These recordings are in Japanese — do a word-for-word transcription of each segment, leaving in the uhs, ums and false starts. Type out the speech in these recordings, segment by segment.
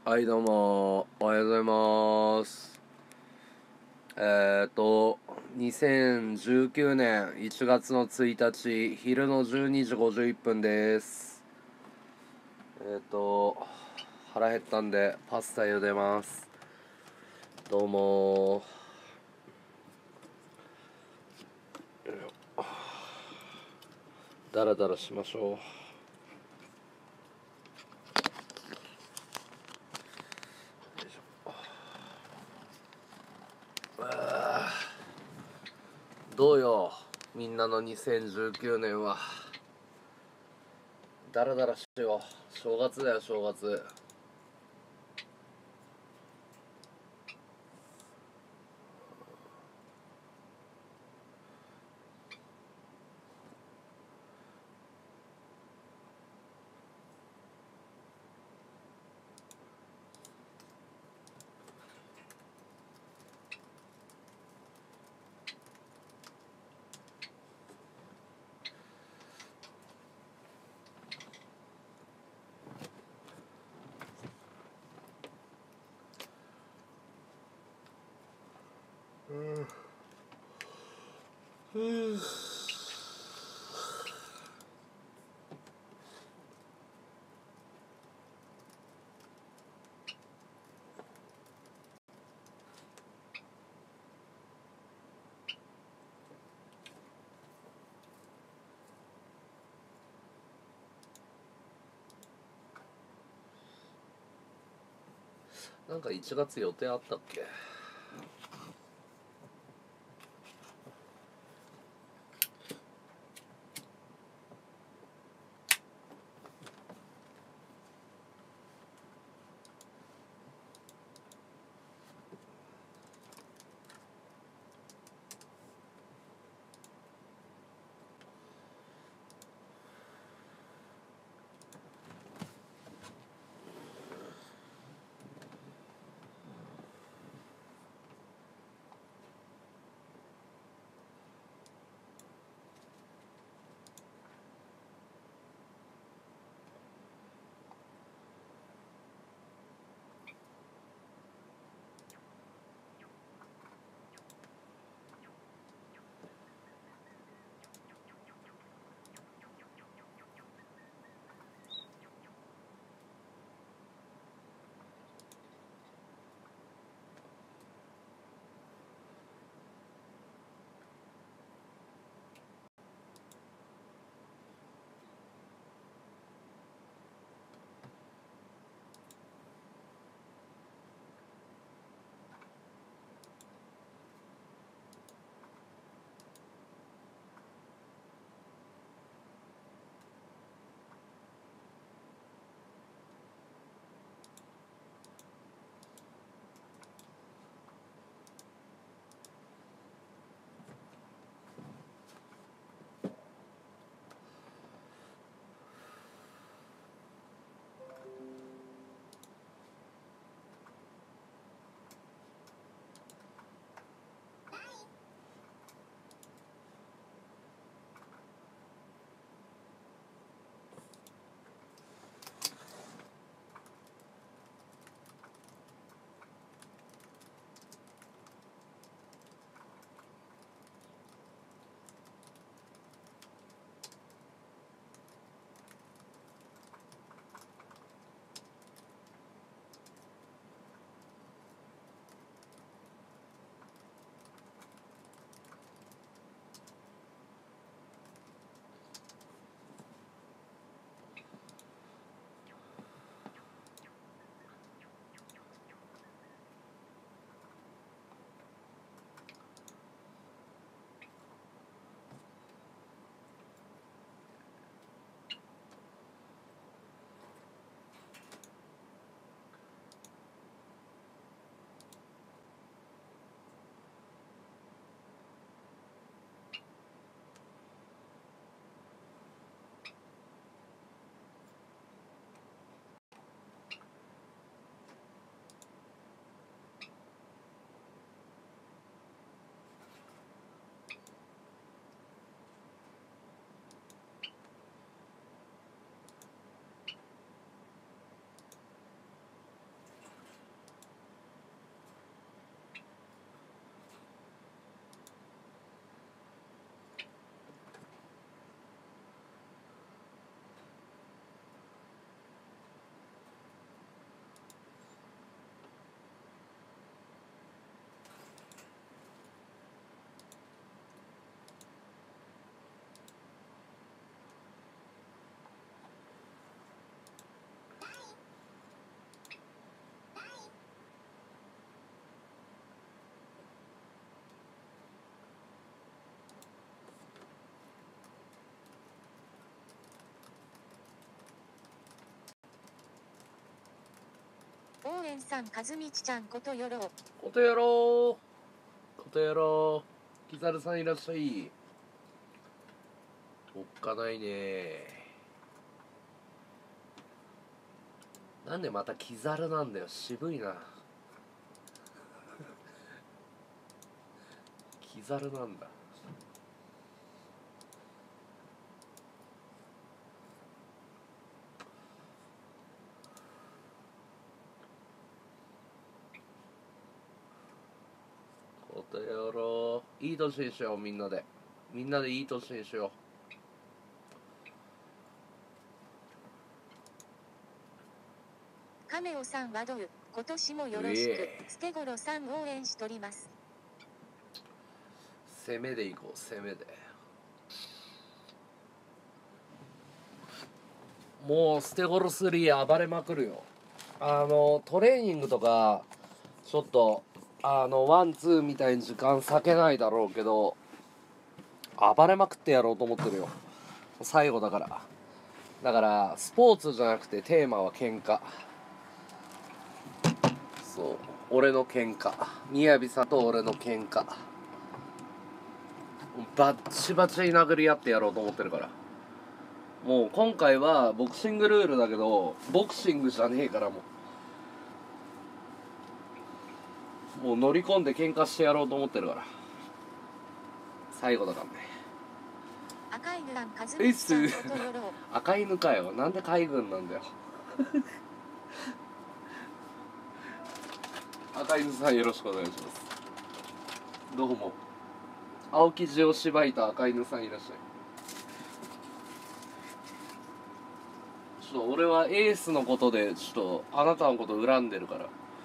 はい、どうもおはようございます。えっとにせんじゅうきゅうねんいちがつのついたち昼のじゅうにじごじゅういっぷんです。えっと腹減ったんでパスタ茹でます。どうもだらだらしましょう。どうよみんなのにせんじゅうきゅうねんは。だらだらしよう。正月だよ正月。うんなんかいちがつ予定あったっけ。 園さん、かずみちちゃんことよろう。 ことやろうことやろう。キザルさんいらっしゃい。おっかないね。なんでまたキザルなんだよ、渋いな。キザルなんだ。ことやろう。いい年にしよう、みんなで。みんなでいい年にしよう。カメオさんはどう？今年もよろしく。ステゴロさん応援しとります。 攻めでいこう、攻めで。もうステゴロスリー暴れまくるよ。あのトレーニングとかちょっとあのワンツーみたいに時間割けないだろうけど、暴れまくってやろうと思ってるよ、最後だから。だからスポーツじゃなくてテーマは喧嘩。そう、俺の喧嘩、みやびさんと俺の喧嘩、バッチバチに殴り合ってやろうと思ってるから。もう今回はボクシングルールだけど、ボクシングじゃねえから、もうもう乗り込んで喧嘩してやろうと思ってるから、最後だからね。 赤犬さん、かずみちちゃんことよろう。 赤犬かよ、なんで海軍なんだよ。赤犬さんよろしくお願いします。どうも、青生地をしばいた赤犬さんいらっしゃい。ちょっと俺はエースのことでちょっとあなたのこと恨んでるから、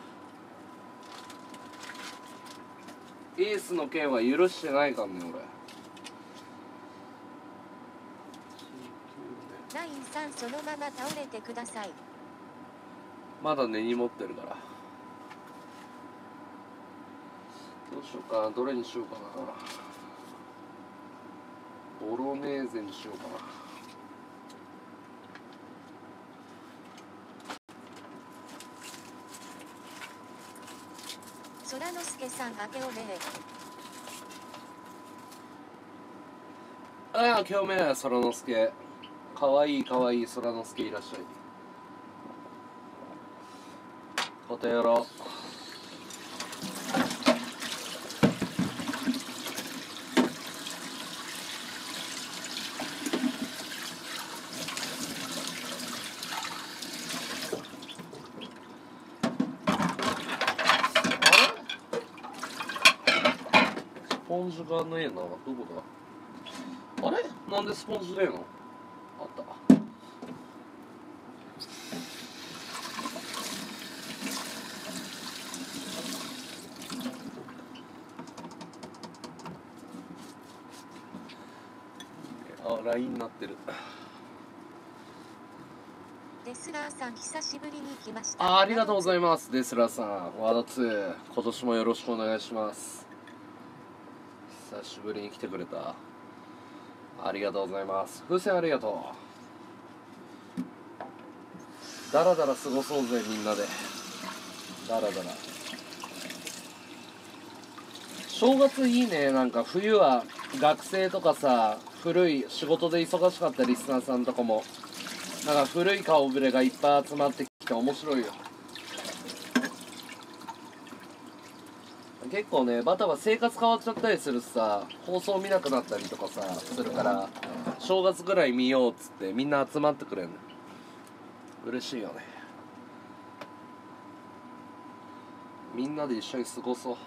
エースの件は許してないからね俺。 ナインさん、そのまま倒れてください。 まだ根に持ってるから。どうしようかな、どれにしようかな。ボロネーゼにしようかな。 そらのすけさん、あけおめああ、今日めそらのすけ、かわいいかわいいそらのすけいらっしゃい。ことやろう。スポンジがねえな、どこだ。あれ、なんでスポンジねえの。あった。あ、ラインになってる。 デスラーさん、久しぶりに来ました。 あ、ありがとうございます。デスラさん、ワードツー、今年もよろしくお願いします。久しぶりに来てくれた。ありがとうございます。風船ありがとう。だらだら過ごそうぜ、みんなで。だらだら。正月いいね。なんか冬は学生とかさ、古い仕事で忙しかったリスナーさんとかも、なんか古い顔ぶれがいっぱい集まってきて面白いよ。結構ね、バタバタ生活変わっちゃったりするしさ、放送見なくなったりとかさするから、正月ぐらい見ようっつってみんな集まってくれるの。嬉しいよね。みんなで一緒に過ごそう。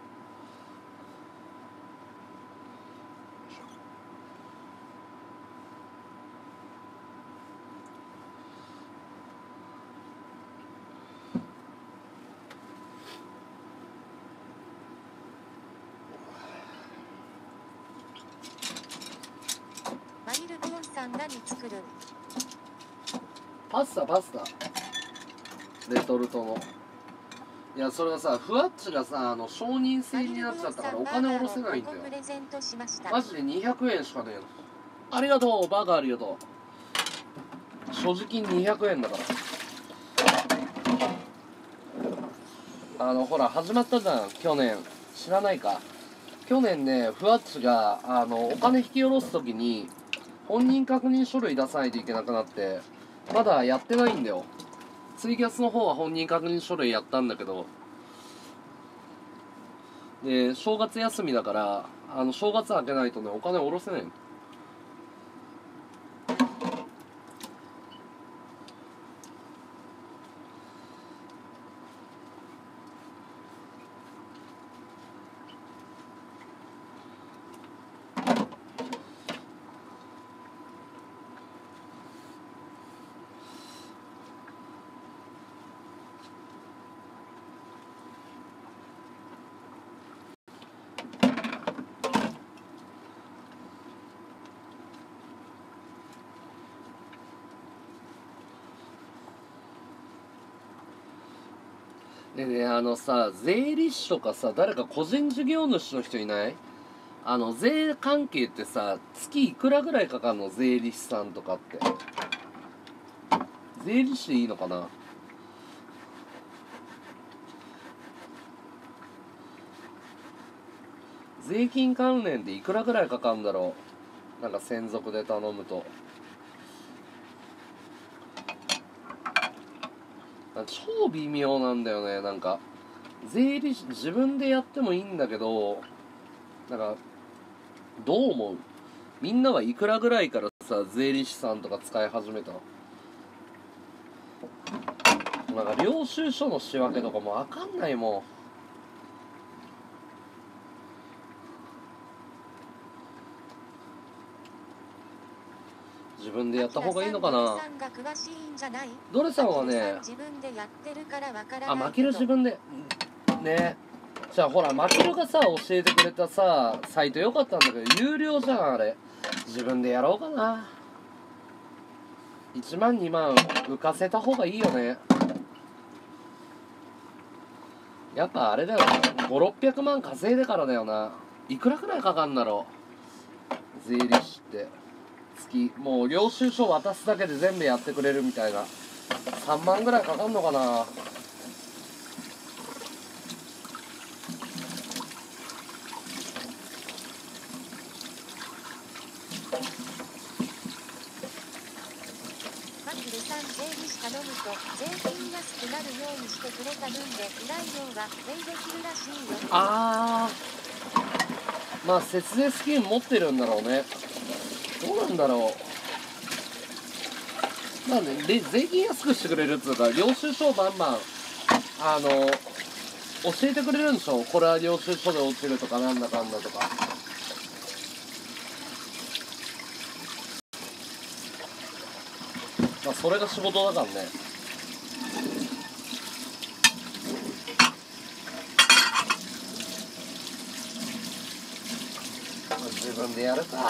マイルボーンさん、何作るん？ パスタパスタレトルトの。いや、それはさ、ふわっちがさ、あの承認制になっちゃったからお金下ろせないんだよ。マジでにひゃくえんしかねえの。ありがとう、バーガーありがとう。所持金にひゃくえんだから。 あのほら始まったじゃん去年。知らないか。去年ねふわっちがあのお金引き下ろす時に本人確認書類出さないといけなくなってまだやってないんだよ。ツイキャスの方は本人確認書類やったんだけど、で正月休みだからあの正月明けないとねお金下ろせないの。でね、あのさ、税理士とかさ、誰か個人事業主の人いない？あの、税関係ってさ、月いくらぐらいかかるの？税理士さんとかって。税理士でいいのかな？税金関連でいくらぐらいかかるんだろう？なんか専属で頼むと。超微妙なんだよね。なんか税理士自分でやってもいいんだけど、なんかどう思う？みんなはいくらぐらいからさ税理士さんとか使い始めた？なんか領収書の仕分けとかも分かんないもん。自分でやった方がいいのかな。ドレさんはね、あ、マキル自分でね。じゃあほらマキルがさ教えてくれたさサイトよかったんだけど有料じゃんあれ。自分でやろうかな。いちまんにまん浮かせた方がいいよね。やっぱあれだよな、ご、ろっぴゃくまん稼いでからだよな。いくらくらいかかんだろう税理士って月。もう領収書渡すだけで全部やってくれるみたいな。さんまんぐらいかかんのかな。 マキルさん税理士頼むと税金安くなるようにしてくれた分で依頼料がペイできるらしいよ。 あー、まあ節税スキーム持ってるんだろうね。どうなんだろう。まあね、で税金安くしてくれるっつうか領収書をバンバンあの教えてくれるんでしょ。これは領収書で落ちるとかなんだかんだとか。まあそれが仕事だからね。自分でやるか。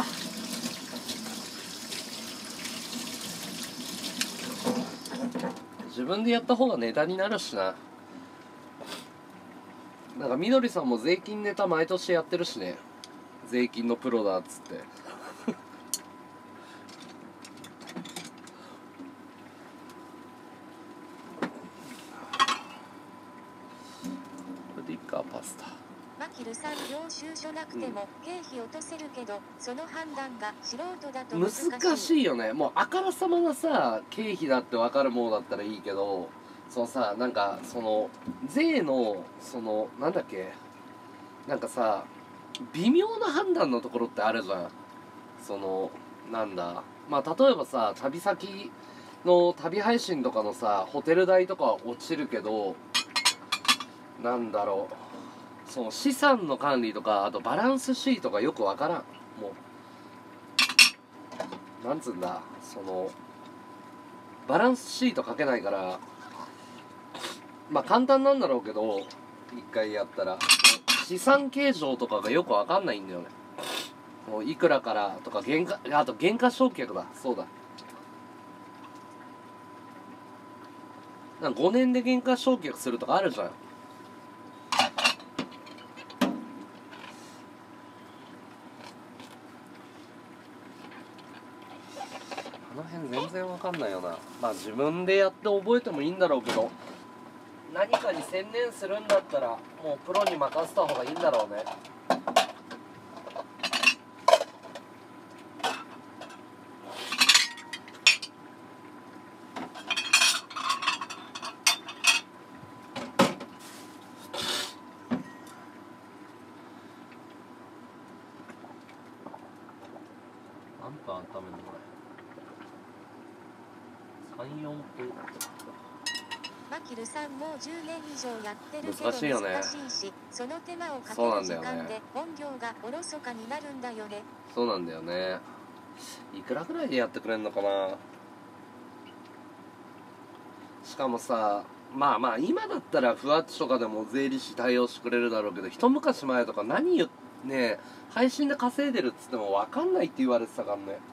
自分でやった方がネタになるしな。なんかみどりさんも税金ネタ毎年やってるしね。税金のプロだっつってリカパスタ。 マキルさん領収書なくても経費落とせるけど、その判断が素人だと難しい。 難しいよね。もうあからさまなさ経費だって分かるものだったらいいけど、そのさなんかその税のそのなんだっけ、なんかさ微妙な判断のところってあるじゃん。そのなんだ、まあ例えばさ旅先の旅配信とかのさホテル代とかは落ちるけど、なんだろう、その資産の管理とかあとバランスシートがよくわからん。もうなんつうんだ、そのバランスシート書けないから、まあ簡単なんだろうけど一回やったら資産計上とかがよくわかんないんだよね。もういくらからとか原価、あと減価償却だ。そうだ、なんかごねんで減価償却するとかあるじゃん。あの辺全然わかんないよな。まあ自分でやって覚えてもいいんだろうけど、 何かに専念するんだったらもうプロに任せた方がいいんだろうね。何分温めるのこれ。さん、よんぷん。 マキルさんもうじゅうねん以上やってるけど難しいよね。 難しいし、その手間をかける時間で本業がおろそかになるんだよね。 そうなんだよね。いくらぐらいでやってくれんのかな。しかもさ、まあまあ今だったらふわっちとかでも税理士対応してくれるだろうけど、一昔前とか何言ってね、配信で稼いでるっつっても分かんないって言われてたからね。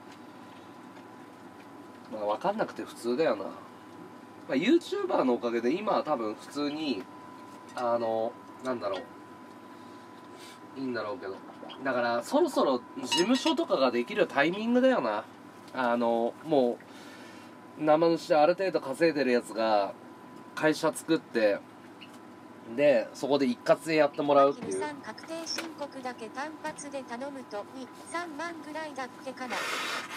まあ分かんなくて普通だよな。まあ、YouTuber のおかげで今は多分普通にあのなんだろういいんだろうけど、だからそろそろ事務所とかができるタイミングだよな。あのもう生主である程度稼いでるやつが会社作ってでそこで一括でやってもらうっていう。 マキルさん確定申告だけ単発で頼むとに、さんまんぐらいだっけかな。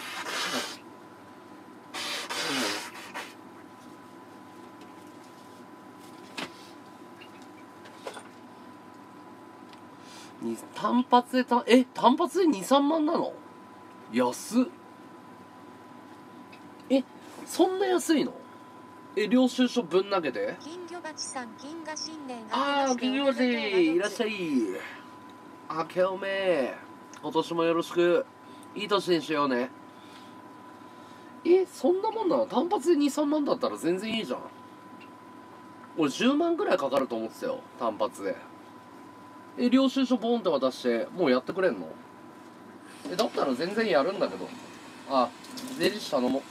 に単発でたえ単発でに、さんまんなの？安っ。えそんな安いの？え領収書ぶん投げて。 金魚鉢さん、金河新年ああ金魚鉢いらっしゃい。あけおめ今年もよろしく。いい年にしようね。えそんなもんなの？単発でに、さんまんだったら全然いいじゃん。俺じゅうまんぐらいかかると思ってたよ単発で。え領収書ボンって渡してもうやってくれんの？えだったら全然やるんだけど。あ税理士頼も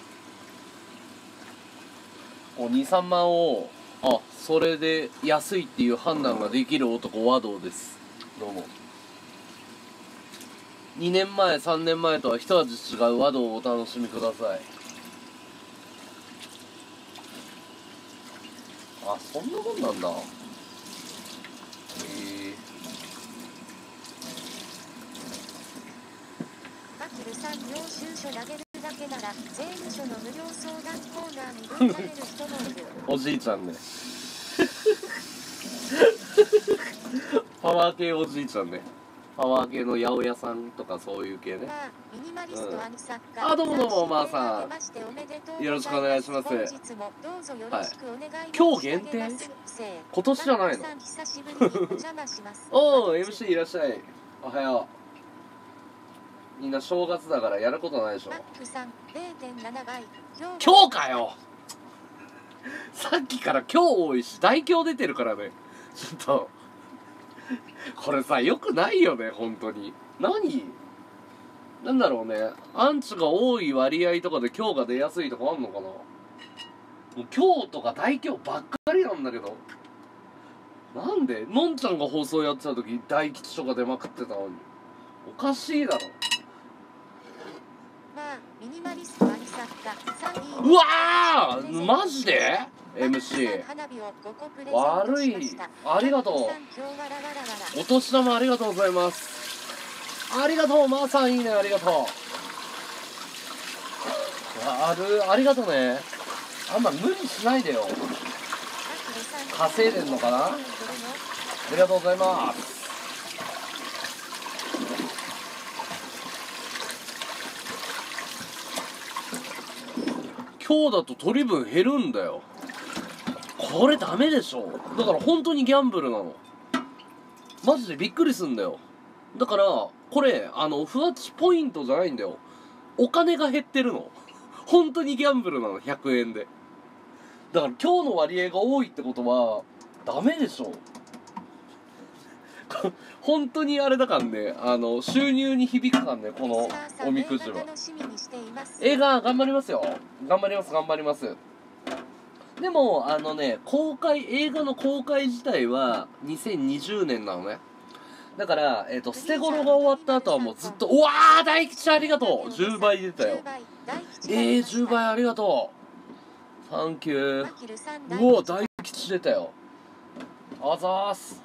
う。に、さんまんをあそれで安いっていう判断ができる男和道です。どうも。にねんまえさんねんまえとは一味違う和道をお楽しみください。あそんなもんなんだ。へえ。 マキルさん領収書投げるだけなら税務署の無料相談コーナーにぶん投げる人もいる。 おじいちゃんねパワー系おじいちゃんね。パワー系の八百屋さんとかそういう系ね。 まあ、ミニマリストアニ作家、 うん、あどうもどうもおまーさんよろしくお願いします。 本日もどうぞよろしくお願い申し上げます。 今日限定今年じゃないの久しぶりにお邪魔しますおー エムシー いらっしゃい。おはよう。みんな正月だからやることないでしょ。 マックさん れいてんなな 倍今日かよさっきから今日多いし大凶出てるからね。ちょっとこれさよくないよね本当に。何なんだろうね。アンチが多い割合とかで今日が出やすいとかあんのかな。もう今日とか大凶ばっかりなんだけど。なんでのんちゃんが放送やってた時大吉とか出まくってたのにおかしいだろ。 まあミニマリストアニ作家さんいうわーマジで エムシー 悪い。ありがとう。お年玉ありがとうございます。ありがとうまーさんいいねありがとう。あるありがとうね。あんま無理しないでよ。稼いでんのかな。ありがとうございます。今日だと取り分減るんだよ。これダメでしょ。だから本当にギャンブルなの。マジでびっくりすんだよ。だからこれあのふわっちポイントじゃないんだよ。お金が減ってるの。本当にギャンブルなのひゃくえんで。だから今日の割合が多いってことはダメでしょ。本当にあれだからね、あの収入に響くからねこのおみくじは。映画頑張りますよ。頑張ります頑張ります。でもあのね公開映画の公開自体はにせんにじゅうねんなのね。だから、えーと、捨て頃が終わった後はもうずっとうわー大吉ありがとう。じゅうばい出たよ。えー、じゅうばいありがとう。サンキュー。うわ大吉ち出たよ。あざーす。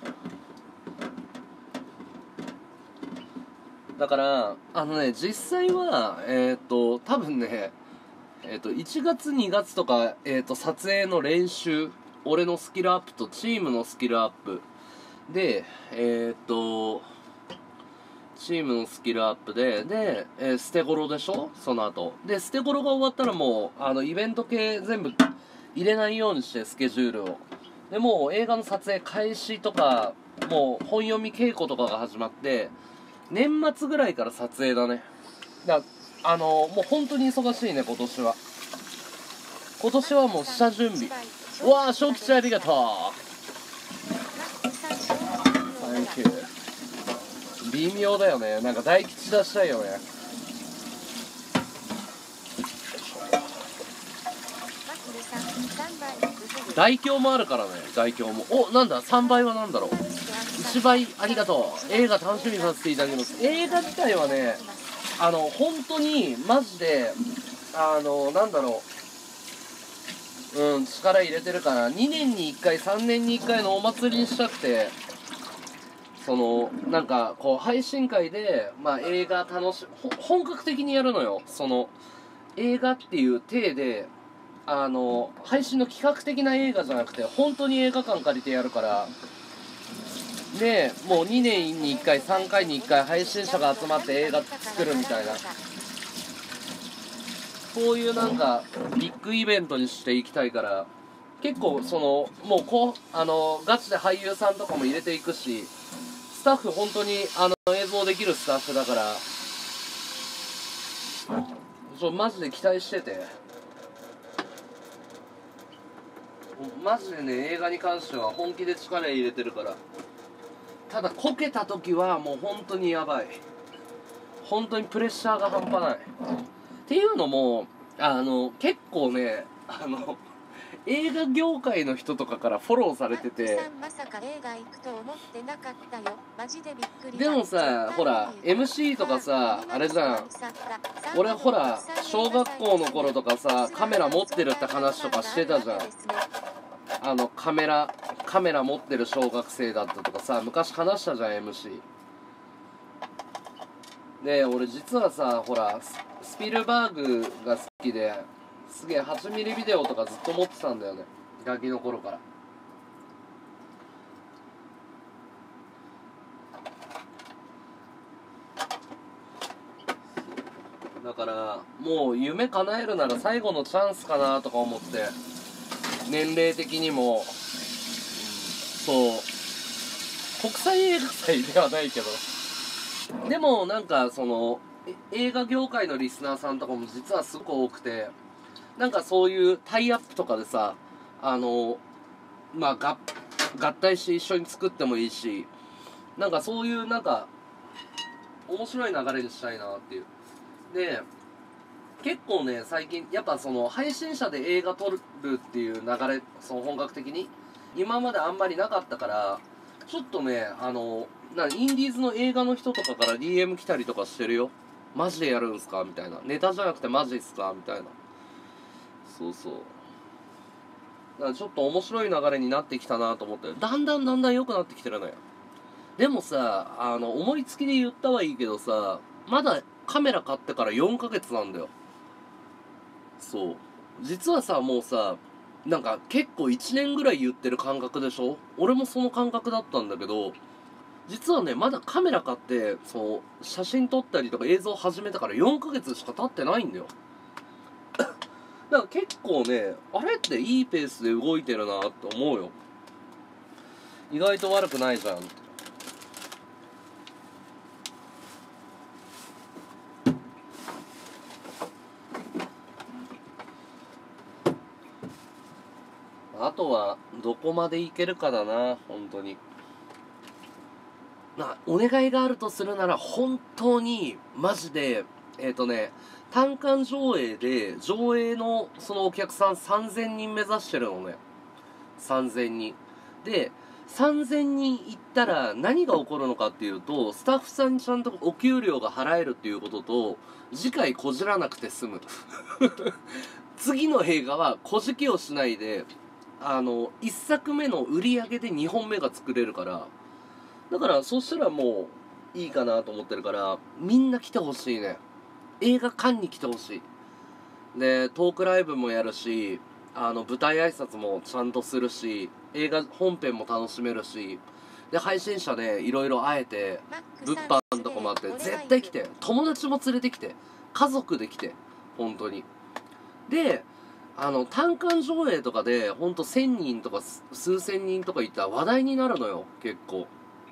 だからあのね、実際はえっ、ー、と多分ねえっ、ー、といちがつにがつとか、えー、と撮影の練習、俺のスキルアップとチームのスキルアップで、えっ、ー、とチームのスキルアップでで、えー、捨て頃でしょ、その後で捨て頃が終わったらもうあのイベント系全部入れないようにして、スケジュールをでもう映画の撮影開始とか、もう本読み稽古とかが始まって、年末ぐらいから撮影だね。だあのもう本当に忙しいね今年は。今年はもう下準備。うわー、小吉ありがとう。サンキュー。微妙だよね、なんか大吉出したいよね。大凶もあるからね、大凶も。お、なんださんばいはなんだろう。いちばいありがとう。映画楽しみにさせていただきます。映画自体はね、あの本当にマジであのなんだろう、うん力入れてるから、にねんにいっかいさんねんにいっかいのお祭りにしたくて、そのなんかこう配信会で、まあ、映画楽し本格的にやるのよ。その映画っていう体で、あの配信の企画的な映画じゃなくて本当に映画館借りてやるから。でもうにねんにいっかいさんかいにいっかい配信者が集まって映画作るみたいな、こういうなんかビッグイベントにしていきたいから、結構そのもうこうあのガチで俳優さんとかも入れていくし、スタッフ本当にあの映像できるスタッフだから、ちょマジで期待してて。マジでね、映画に関しては本気で力入れてるから。ただこけた時はもう本当にやばい。本当にプレッシャーが半端ない。っていうのもあの結構ね、あの映画業界の人とかからフォローされてて、でもさ、ほら エムシー とかさ、あれじゃん、俺ほら小学校の頃とかさ、カメラ持ってるって話とかしてたじゃん。あのカメラカメラ持ってる小学生だったとかさ、昔話したじゃん エムシー で。俺実はさ、ほらスピルバーグが好きで、すげえはちミリビデオとかずっと持ってたんだよね、ガキの頃から。だからもう夢叶えるなら最後のチャンスかなとか思って、年齢的にも、うん、そう国際映画祭ではないけど、でもなんかその映画業界のリスナーさんとかも実はすごく多くて、なんかそういうタイアップとかでさ、あのまあが合体して一緒に作ってもいいし、なんかそういうなんか面白い流れにしたいなっていう。で結構ね、最近やっぱその配信者で映画撮るっていう流れ、その本格的に今まであんまりなかったから、ちょっとね、あのなインディーズの映画の人とかから ディーエム 来たりとかしてるよ。マジでやるんすかみたいな、ネタじゃなくてマジっすかみたいな。そうそう、だからちょっと面白い流れになってきたなと思って、だんだんだんだん良くなってきてるのよ。でもさ、あの思いつきで言ったはいいけどさ、まだカメラ買ってからよんかげつなんだよ。そう実はさ、もうさ、なんか結構いちねんぐらい言ってる感覚でしょ。俺もその感覚だったんだけど、実はね、まだカメラ買ってそう写真撮ったりとか映像始めたからよんかげつしか経ってないんだよ。だから結構ね、あれっていいペースで動いてるなって思うよ。意外と悪くないじゃんって。あとはどこまでいけるかだな、本当に。なお願いがあるとするなら、本当にマジでえっとね単館上映で上映のそのお客さんさんぜんにん目指してるのね。さんぜんにんで、さんぜんにん行ったら何が起こるのかっていうと、スタッフさんにちゃんとお給料が払えるっていうことと、次回こじらなくて済む次の映画はこじきをしないで、 あのいっさくめの売り上げでにほんめが作れるから、だからそしたらもういいかなと思ってるから、みんな来てほしいね。映画館に来てほしい。でトークライブもやるし、あの舞台挨拶もちゃんとするし、映画本編も楽しめるし、で配信者でいろいろ会えて、物販とかもあって、絶対来て、友達も連れてきて、家族で来て、本当に。であの単館上映とかでほんとせんにんとか数千人とかいったら話題になるのよ、結構。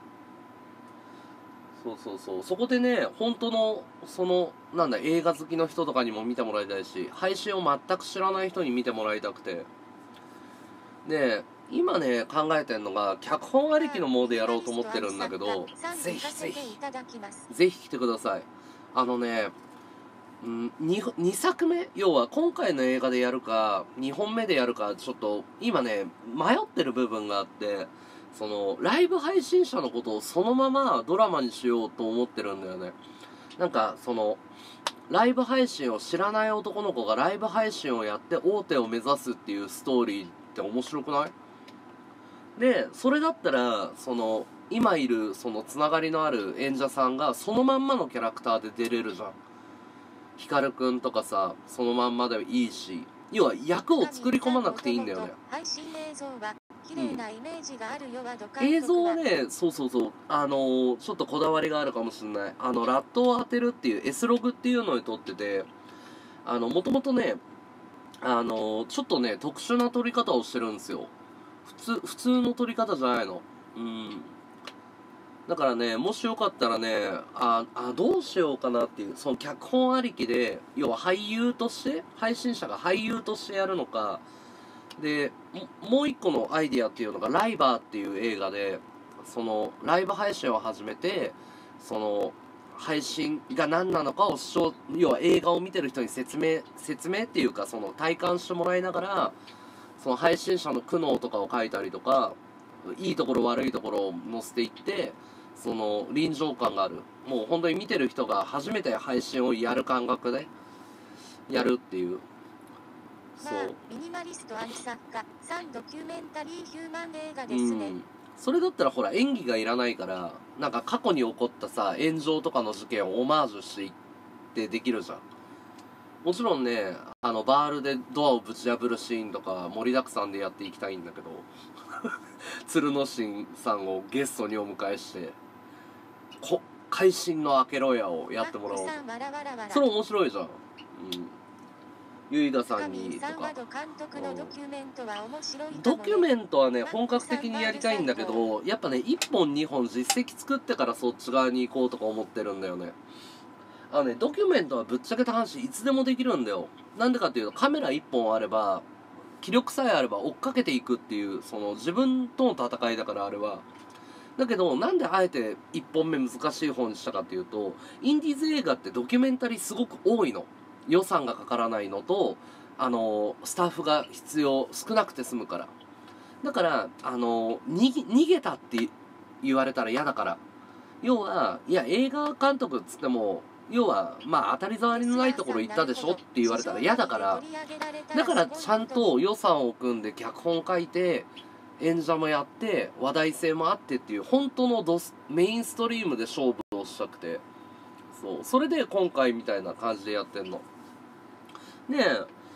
そうそうそう、そこでね、本当のそのなんだ映画好きの人とかにも見てもらいたいし、配信を全く知らない人に見てもらいたくて、で今ね考えてんのが、脚本ありきのモードやろうと思ってるんだけど、ぜひぜひぜひ来てください。あのね、うん、2, にさくめ、要は今回の映画でやるかにほんめでやるか、ちょっと今ね迷ってる部分があって、そのライブ配信者のことをそのままドラマにしようと思ってるんだよね。なんかそのライブ配信を知らない男の子がライブ配信をやって大手を目指すっていうストーリーって面白くない？でそれだったら、その今いるそのつながりのある演者さんがそのまんまのキャラクターで出れるじゃん。ヒカルくんとかさ、そのまんまでいいし、要は役を作り込まなくていいんだよね。うん、映像はね、そうそうそう、あのー、ちょっとこだわりがあるかもしれない。あのラットを当てるっていう S ログっていうのに撮ってて、あのもともとね、あのー、ちょっとね特殊な撮り方をしてるんですよ。普通普通の撮り方じゃないの。うん。だからね、もしよかったらね、ああどうしようかなっていう、その脚本ありきで、要は俳優として配信者が俳優としてやるのかで、もう一個のアイディアっていうのがライバーっていう映画で、そのライブ配信を始めて、その配信が何なのかを視聴、要は映画を見てる人に説明説明っていうか、その体感してもらいながら、その配信者の苦悩とかを書いたりとか、いいところ悪いところを載せていって、その臨場感がある、もう本当に見てる人が初めて配信をやる感覚でやるっていう。そう、ミニマリストアニ作家さんドキュメンタリーヒューマン映画ですね。うん、それだったらほら演技がいらないから、なんか過去に起こったさ炎上とかの事件をオマージュしていってできるじゃん。もちろんね、あのバールでドアをぶち破るシーンとか盛りだくさんでやっていきたいんだけど鶴之進さんをゲストにお迎えしてこ会心の開けろやをやってもらおう。それ面白いじゃん。うん、ゆいがさんにとか、うん、ドキュメントはね本格的にやりたいんだけど、やっぱねいっぽんにほん実績作ってからそっち側に行こうとか思ってるんだよね。あのね、ドキュメントはぶっちゃけた話いつでもできるんだよ。なんでかっていうと、カメラいっぽんあれば気力さえあれば追っかけていくっていう、その自分との戦いだから、あれは。だけどなんであえていっぽんめ難しい方にしたかっていうと、インディーズ映画ってドキュメンタリーすごく多いの。予算がかからないのと、あのスタッフが必要少なくて済むから。だからあの逃げ、逃げたって言われたら嫌だから。要はいや映画監督っつっても、要はまあ当たり障りのないところ行ったでしょって言われたら嫌だから、だからちゃんと予算を組んで脚本書いて演者もやって話題性もあってっていう、本当のドスメインストリームで勝負をしたくて、そうそれで今回みたいな感じでやってんのねえ。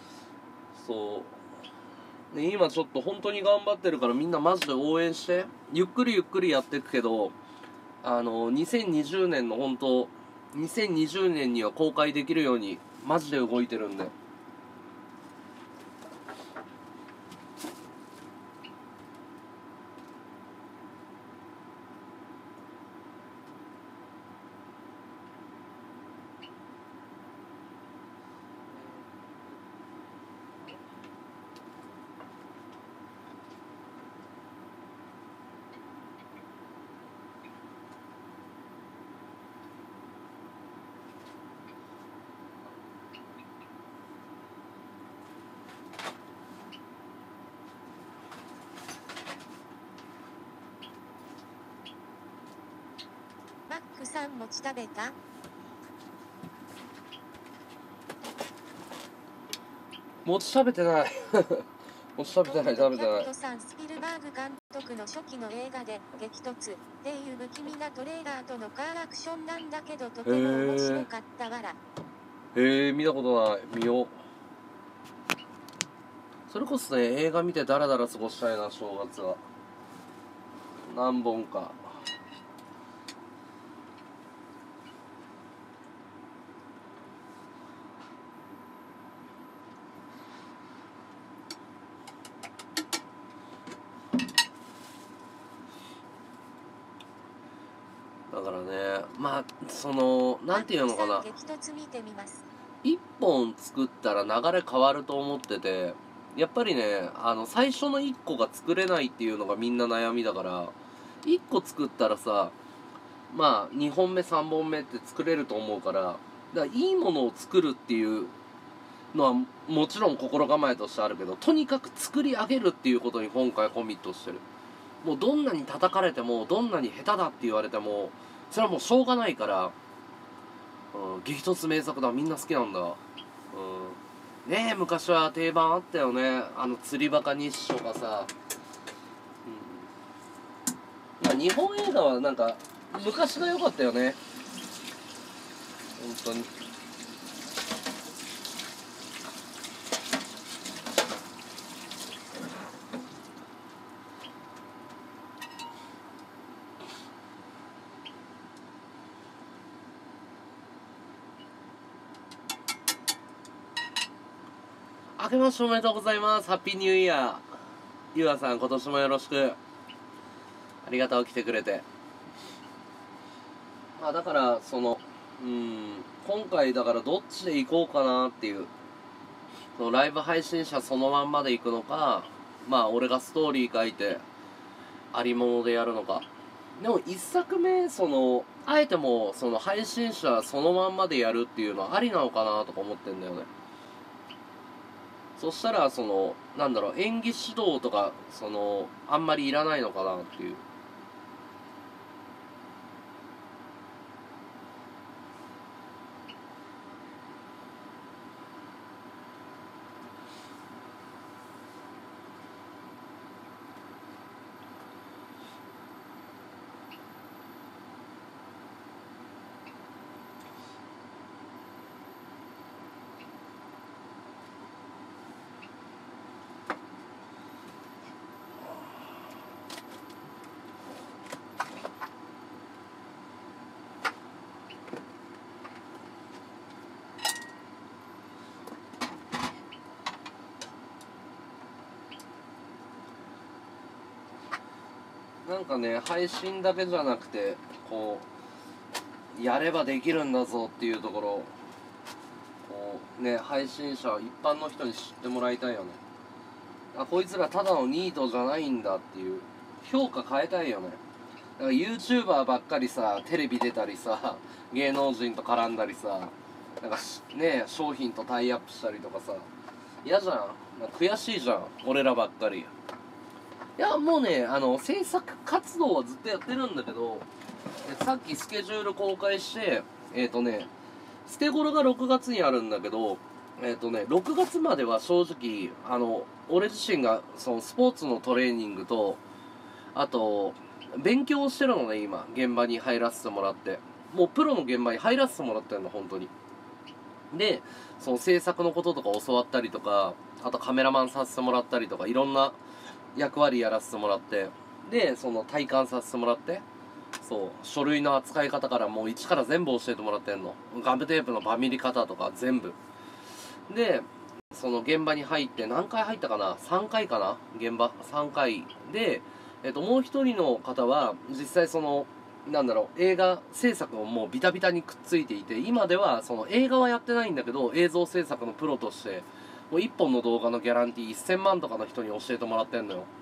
そうね、今ちょっと本当に頑張ってるから、みんなマジで応援して。ゆっくりゆっくりやっていくけど、あのにせんにじゅうねんの本当にせんにじゅうねんには公開できるようにマジで動いてるんで。 マックさん餅食べた？ 餅食べてないもう食べてない食べてない。 さんスピルバーグ監督の初期の映画で激突っていう不気味なトレーラーとのカーアクションなんだけどとても面白かったわら。 へえ、見たことない。見よう。それこそね、映画見てダラダラ過ごしたいな、正月は。何本か。だからね、まあそのなんていうのかな、一本作ったら流れ変わると思ってて、やっぱりね、あの最初の一個が作れないっていうのがみんな悩みだから、一個作ったらさ、まあにほんめさんぼんめって作れると思うから、だからいいものを作るっていうのはもちろん心構えとしてあるけど、とにかく作り上げるっていうことに今回コミットしてる。もうどんなに叩かれても、どんなに下手だって言われても、それはもうしょうがないから、うん、激突名作だ、みんな好きなんだ。うん、ねえ、昔は定番あったよね、あの釣りバカ日誌とかさ。うん、まあ日本映画はなんか昔が良かったよね、本当に。明けましておめでとうございます。ハッピーニューイヤー。ゆうあさん、今年もよろしく。ありがとう、来てくれて。まあだからそのうん今回だからどっちで行こうかなっていう、そのライブ配信者そのまんまで行くのか、まあ俺がストーリー書いてありものでやるのか。でも一作目、そのあえてもその配信者そのまんまでやるっていうのはありなのかなとか思ってんだよね。そしたらそのなんだろう、演技指導とかそのあんまりいらないのかなっていう。なんかね、配信だけじゃなくてこうやればできるんだぞっていうところをこうね、配信者一般の人に知ってもらいたいよね。あ、こいつらただのニートじゃないんだっていう評価変えたいよね。だから YouTuber ばっかりさ、テレビ出たりさ、芸能人と絡んだりさ、なんかね、商品とタイアップしたりとかさ、嫌じゃん。なんか悔しいじゃん、俺らばっかり。いや、もうね、あの制作活動はずっとやってるんだけど、さっきスケジュール公開して、えっとねステゴロがろくがつにあるんだけど、えっとねろくがつまでは正直、あの俺自身がそのスポーツのトレーニングと、あと勉強をしてるのね、今現場に入らせてもらって、もうプロの現場に入らせてもらってるの、本当に。でその制作のこととか教わったりとか、あとカメラマンさせてもらったりとか、いろんな役割やらせてもらって、でその体感させてもらって、そう書類の扱い方からもう一から全部教えてもらってんの。ガムテープのバミり方とか全部で、その現場に入って何回入ったかな、さんかいかな、現場さんかいで、えっともう一人の方は実際そのなんだろう、映画制作をもうビタビタにくっついていて、今ではその映画はやってないんだけど映像制作のプロとしてもういっぽんの動画のギャランティーせんまんとかの人に教えてもらってんのよ。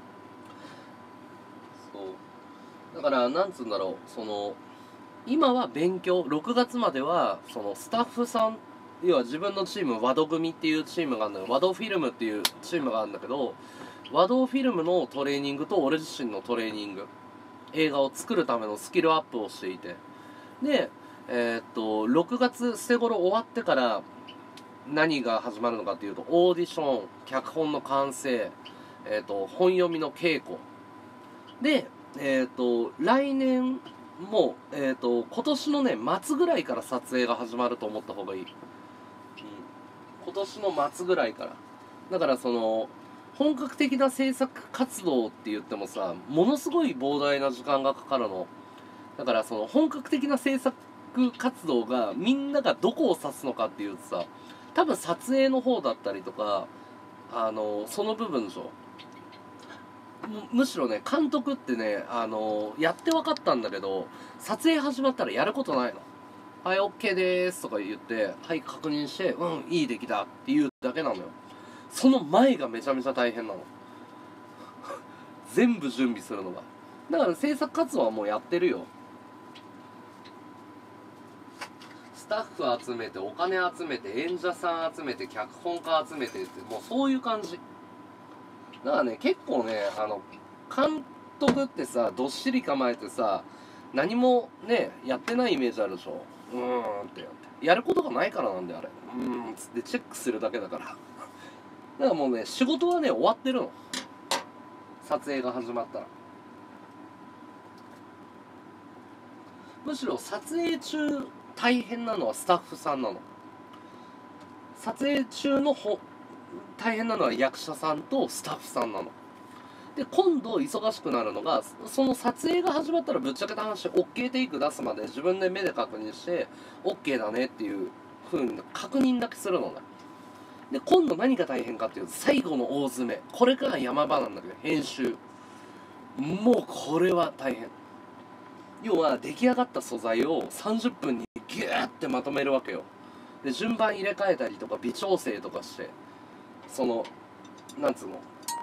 そうだからなんつうんだろう、その今は勉強、ろくがつまではそのスタッフさん、要は自分のチームワド組っていうチームがあるんだよ、ワドフィルムっていうチームがあるんだけど、ワドフィルムのトレーニングと俺自身のトレーニング、映画を作るためのスキルアップをしていて、でえー、っとろくがつ捨て頃終わってから何が始まるのかっていうと、オーディション、脚本の完成、えー、と本読みの稽古で、えー、と来年も、えー、と今年のね末ぐらいから撮影が始まると思った方がいい、うん、今年の末ぐらいから。だからその本格的な制作活動って言ってもさ、ものすごい膨大な時間がかかるの。だからその本格的な制作活動がみんながどこを指すのかっていうとさ、多分撮影の方だったりとか、あのその部分でしょ。むむしろね、監督ってね、あのやって分かったんだけど、撮影始まったらやることないの。はい、 OK でーすとか言って、はい、確認して、うん、いい出来だっていうだけなのよ。その前がめちゃめちゃ大変なの。全部準備するのが。だから制作活動はもうやってるよ。スタッフ集めて、お金集めて、演者さん集めて、脚本家集めてって、もうそういう感じだからね。結構ね、あの監督ってさ、どっしり構えてさ、何もねやってないイメージあるでしょ。うーんってやってやることがないからなんだよあれ。うーんつってチェックするだけだから。だからもうね、仕事はね終わってるの、撮影が始まったら。むしろ撮影中大変なのはスタッフさんなの。撮影中のほ大変なのは役者さんとスタッフさんなの。で今度忙しくなるのが、その撮影が始まったらぶっちゃけた話 OK テイク出すまで自分で目で確認して OK だねっていう風に確認だけするのね。で今度何が大変かっていうと、最後の大詰め、これから山場なんだけど、編集。もうこれは大変。要は出来上がった素材をさんじゅっぷんにギューってまとめるわけよ。で順番入れ替えたりとか微調整とかして、そのなんつうの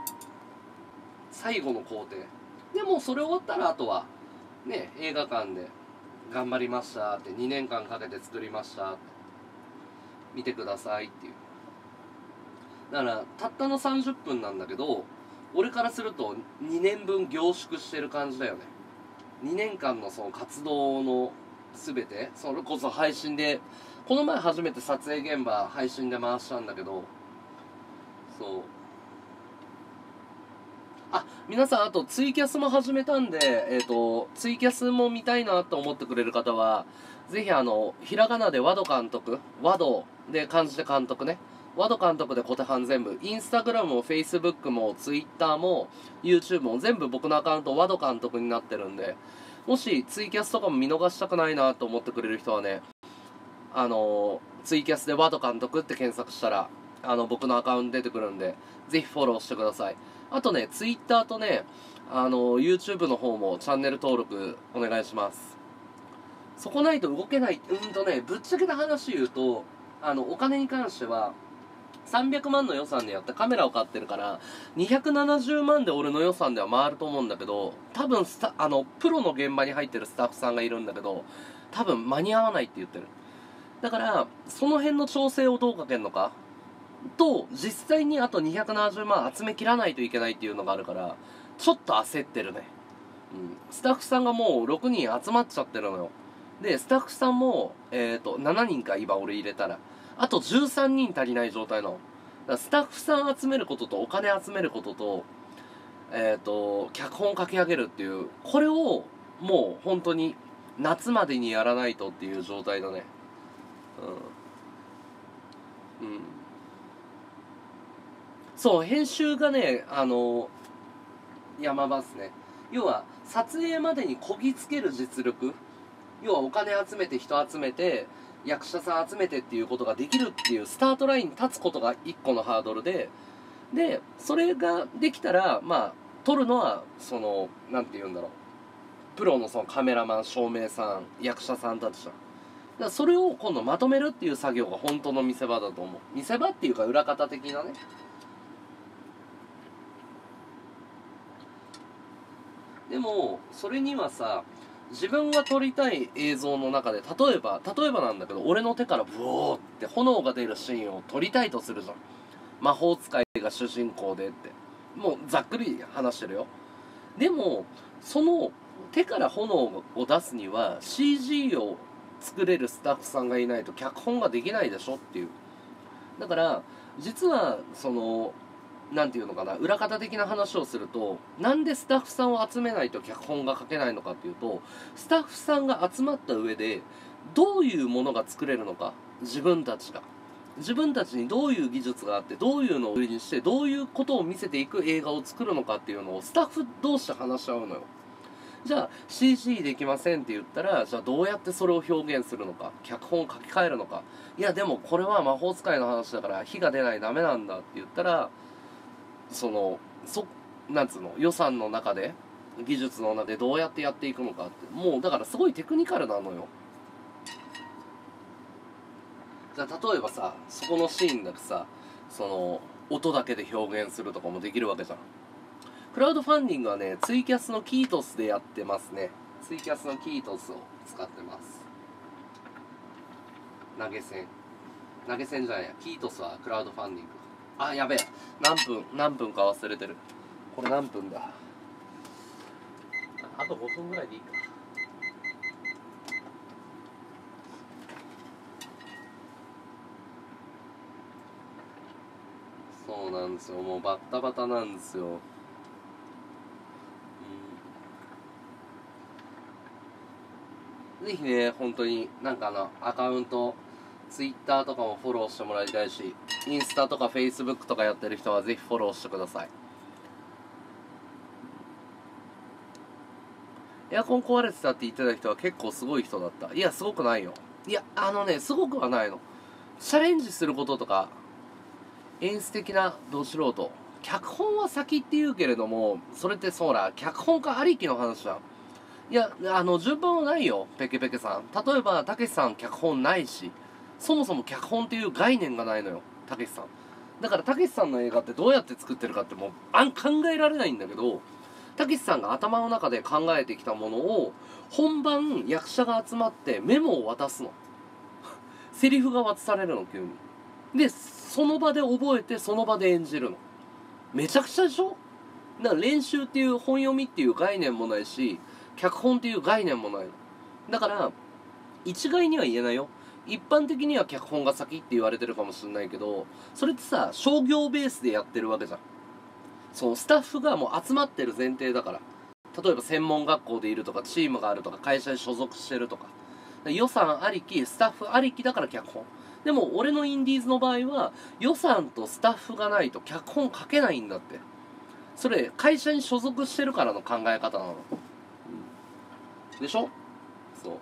最後の工程でもうそれ終わったら、あとはね映画館で頑張りましたって、にねんかんかけて作りましたって見てくださいっていう。だからたったのさんじゅっぷんなんだけど、俺からするとにねんぶん凝縮してる感じだよね。にねんかんのその活動の全て、それこそ配信で、この前初めて撮影現場配信で回したんだけど、そう、あ、皆さんあとツイキャスも始めたんで、えっとツイキャスも見たいなと思ってくれる方はぜひ、あのひらがなでワド監督、ワドで漢字で監督ね、ワド監督で小手半全部、インスタグラムもフェイスブックもツイッターも YouTube も全部僕のアカウントワド監督になってるんで、もしツイキャスとかも見逃したくないなと思ってくれる人はね、あのツイキャスでワド監督って検索したら、あの僕のアカウント出てくるんで、ぜひフォローしてください。あとね、ツイッターとね、あの YouTube の方もチャンネル登録お願いします。そこないと動けない。うんとね、ぶっちゃけた話言うと、あのお金に関してはさんびゃくまんの予算でやってカメラを買ってるから、にひゃくななじゅうまんで俺の予算では回ると思うんだけど、多分スタあのプロの現場に入ってるスタッフさんがいるんだけど、多分間に合わないって言ってる。だからその辺の調整をどうかけるのかと、実際にあとにひゃくななじゅうまん集めきらないといけないっていうのがあるから、ちょっと焦ってるね。うん、スタッフさんがもうろくにん集まっちゃってるのよ。でスタッフさんも、えー、としちにんか、今俺入れたらあとじゅうさんにん足りない状態なの。だからスタッフさん集めることとお金集めることと、えっ、と脚本書き上げるっていう、これをもう本当に夏までにやらないとっていう状態だね。うん、うん、そう、編集がね、あの山場っすね。要は撮影までにこぎつける実力、要はお金集めて人集めて役者さん集めてっていうことができるっていうスタートラインに立つことが一個のハードルで、でそれができたら、まあ撮るのはそのなんて言うんだろう、プロのそのカメラマン、照明さん、役者さんたちじゃん。だからそれを今度まとめるっていう作業が本当の見せ場だと思う。見せ場っていうか裏方的なね。でもそれにはさ、自分が撮りたい映像の中で、例えば例えばなんだけど、俺の手からブオーって炎が出るシーンを撮りたいとするじゃん。魔法使いが主人公でって、もうざっくり話してるよ。でもその手から炎を出すには シージー を作れるスタッフさんがいないと脚本ができないでしょっていう。 だから実はそのなんていうのかな、裏方的な話をすると、なんでスタッフさんを集めないと脚本が書けないのかっていうと、スタッフさんが集まった上でどういうものが作れるのか、自分たちが自分たちにどういう技術があって、どういうのを売りにしてどういうことを見せていく映画を作るのかっていうのをスタッフ同士で話し合うのよ。じゃあ シージー できませんって言ったら、じゃあどうやってそれを表現するのか、脚本を書き換えるのか、いやでもこれは魔法使いの話だから火が出ないとダメなんだって言ったら、そのそなんつうの、予算の中で技術の中でどうやってやっていくのかって、もうだからすごいテクニカルなのよ。じゃあ例えばさ、そこのシーンだけさ、その音だけで表現するとかもできるわけじゃん。クラウドファンディングはね、ツイキャスのキートスでやってますね。ツイキャスのキートスを使ってます。投げ銭投げ銭じゃないや、キートスはクラウドファンディング。あ、やべえ、何分何分か忘れてる。これ何分だ。あとごふんぐらいでいいか。そうなんですよ、もうバッタバタなんですよ。うん、ぜひね、本当になんかあのアカウント、ツイッターとかもフォローしてもらいたいし、インスタとかフェイスブックとかやってる人はぜひフォローしてください。エアコン壊れてたって言ってた人は結構すごい人だった。いや、すごくないよ。いや、あのね、すごくはないの。チャレンジすることとか、演出的など素人。脚本は先って言うけれども、それってそうだ、脚本家ありきの話だ。いや、あの、順番はないよ、ペケペケさん。例えば、たけしさん脚本ないし、そもそも脚本っていう概念がないのよ、たけしさん。だから、たけしさんの映画ってどうやって作ってるかってもう、あん、考えられないんだけど、たけしさんが頭の中で考えてきたものを、本番役者が集まってメモを渡すの。セリフが渡されるの、急に。で、その場で覚えて、その場で演じるの。めちゃくちゃでしょ？だから練習っていう本読みっていう概念もないし、脚本っていう概念もないの。だから一概には言えないよ。一般的には脚本が先って言われてるかもしれないけど、それってさ、商業ベースでやってるわけじゃん。そのスタッフがもう集まってる前提だから。例えば専門学校でいるとか、チームがあるとか、会社に所属してるとか、予算ありき、スタッフありきだから脚本。でも俺のインディーズの場合は、予算とスタッフがないと脚本書けないんだって。それ会社に所属してるからの考え方なの、うん、でしょ。そう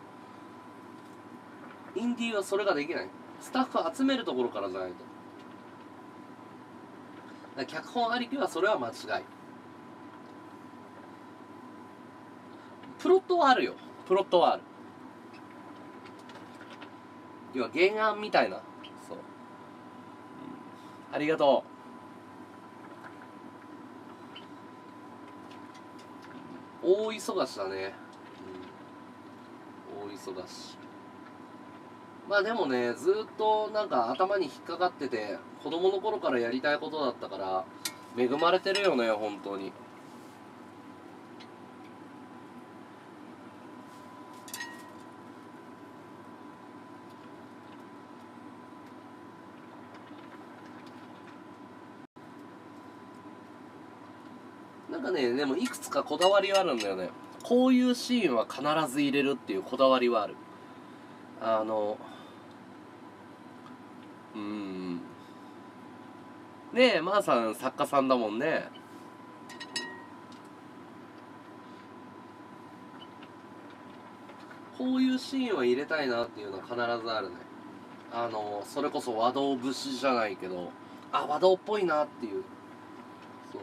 、インディーはそれができない。スタッフ集めるところからじゃないと。だから脚本ありきはそれは間違い。プロットはあるよ、プロットはある。要は原案みたいな。そう、うん、ありがとう。大忙しだね、うん、大忙し。まあでもね、ずっとなんか頭に引っかかってて、子供の頃からやりたいことだったから恵まれてるよね、本当に。なんかね、でもいくつかこだわりはあるんだよね。こういうシーンは必ず入れるっていうこだわりはある。あのうーんねえ、まー、さん作家さんだもんね。こういうシーンは入れたいなっていうのは必ずあるね。あのそれこそ和道節じゃないけど、あ、和道っぽいなっていう。そう、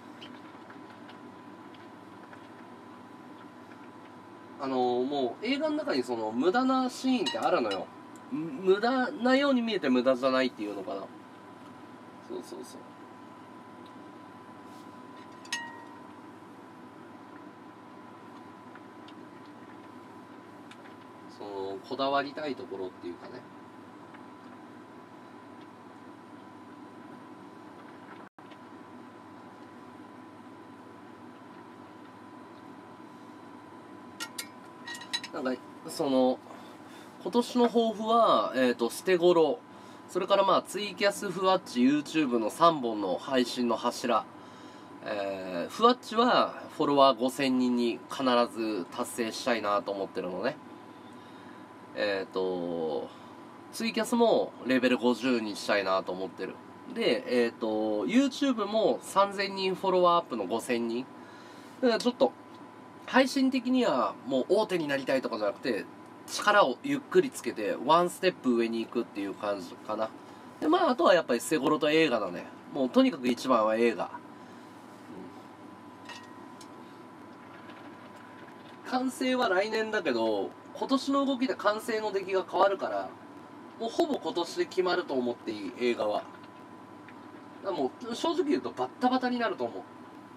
あのもう映画の中にその無駄なシーンってあるのよ。無駄なように見えて無駄じゃないっていうのかな。そうそうそう、そのこだわりたいところっていうかね。なんかその今年の抱負は、えーと捨て頃、 それからまあツイキャス、フワッチ、YouTube のさんぼんの配信の柱、えー、フワッチはフォロワーごせんにんに必ず達成したいなと思ってるのね。えっとツイキャスもレベルごじゅうにしたいなと思ってる。で、えっと YouTube もさんぜんにんフォロワーアップのごせんにん。だからちょっと配信的にはもう大手になりたいとかじゃなくて、力をゆっくりつけてワンステップ上に行くっていう感じかな。でまああとはやっぱりセゴロと映画だね。もうとにかく一番は映画、うん、完成は来年だけど、今年の動きで完成の出来が変わるから、もうほぼ今年で決まると思っていい。映画はだからもう正直言うとバッタバタになると思う。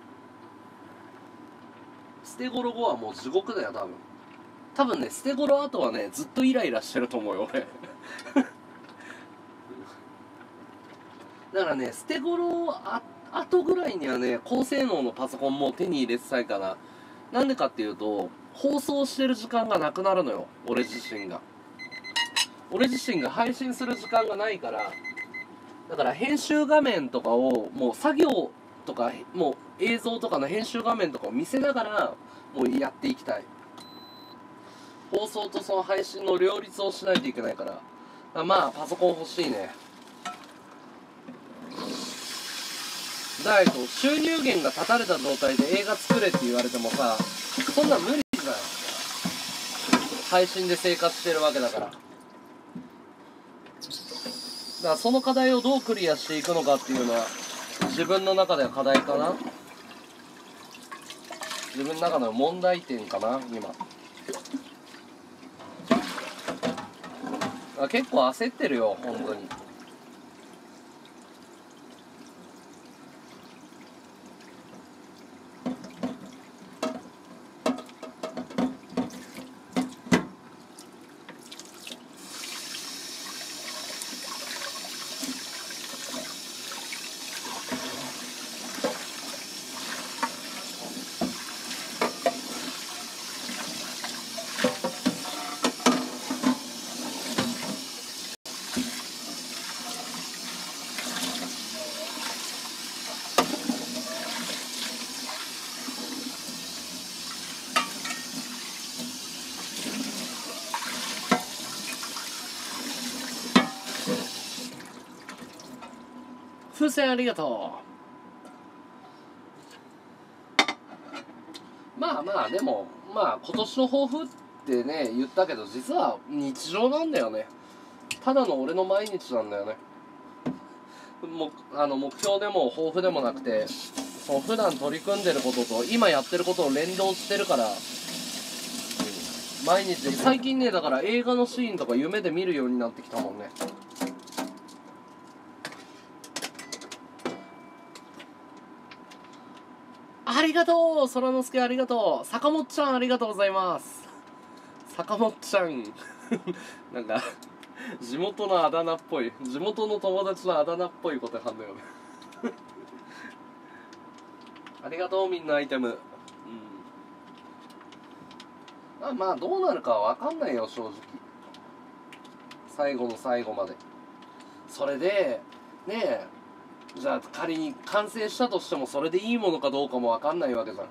捨て頃後はもう地獄だよ多分。多分ね、捨て頃後はねずっとイライラしてると思うよ俺だからね、捨て頃あ後ぐらいにはね、高性能のパソコンも手に入れてたいかな。なんでかっていうと、放送してる時間がなくなるのよ、俺自身が。俺自身が配信する時間がないから、だから編集画面とかをもう作業とか、もう映像とかの編集画面とかを見せながらもうやっていきたい。放送とその配信の両立をしないといけないから、まあパソコン欲しいね。だけど収入源が断たれた状態で映画作れって言われてもさ、そんなん無理じゃん。配信で生活してるわけだから。だからその課題をどうクリアしていくのかっていうのは自分の中では課題かな。自分の中の問題点かな今。あ、結構焦ってるよ本当に。風船ありがとう。まあまあでもまあ今年の抱負ってね言ったけど、実は日常なんだよね。ただの俺の毎日なんだよね。もあの目標でも抱負でもなくて、その普段取り組んでることと今やってることを連動してるから、うん、毎日。最近ねだから映画のシーンとか夢で見るようになってきたもんね。ありがとう空之助、ありがとう坂本ちゃん、ありがとうございます。坂本ちゃんなんか地元のあだ名っぽい、地元の友達のあだ名っぽいことなんだよねありがとうみんなアイテム。うんまあまあどうなるかは分かんないよ正直、最後の最後まで。それでねえ、じゃあ仮に完成したとしてもそれでいいものかどうかも分かんないわけじゃん。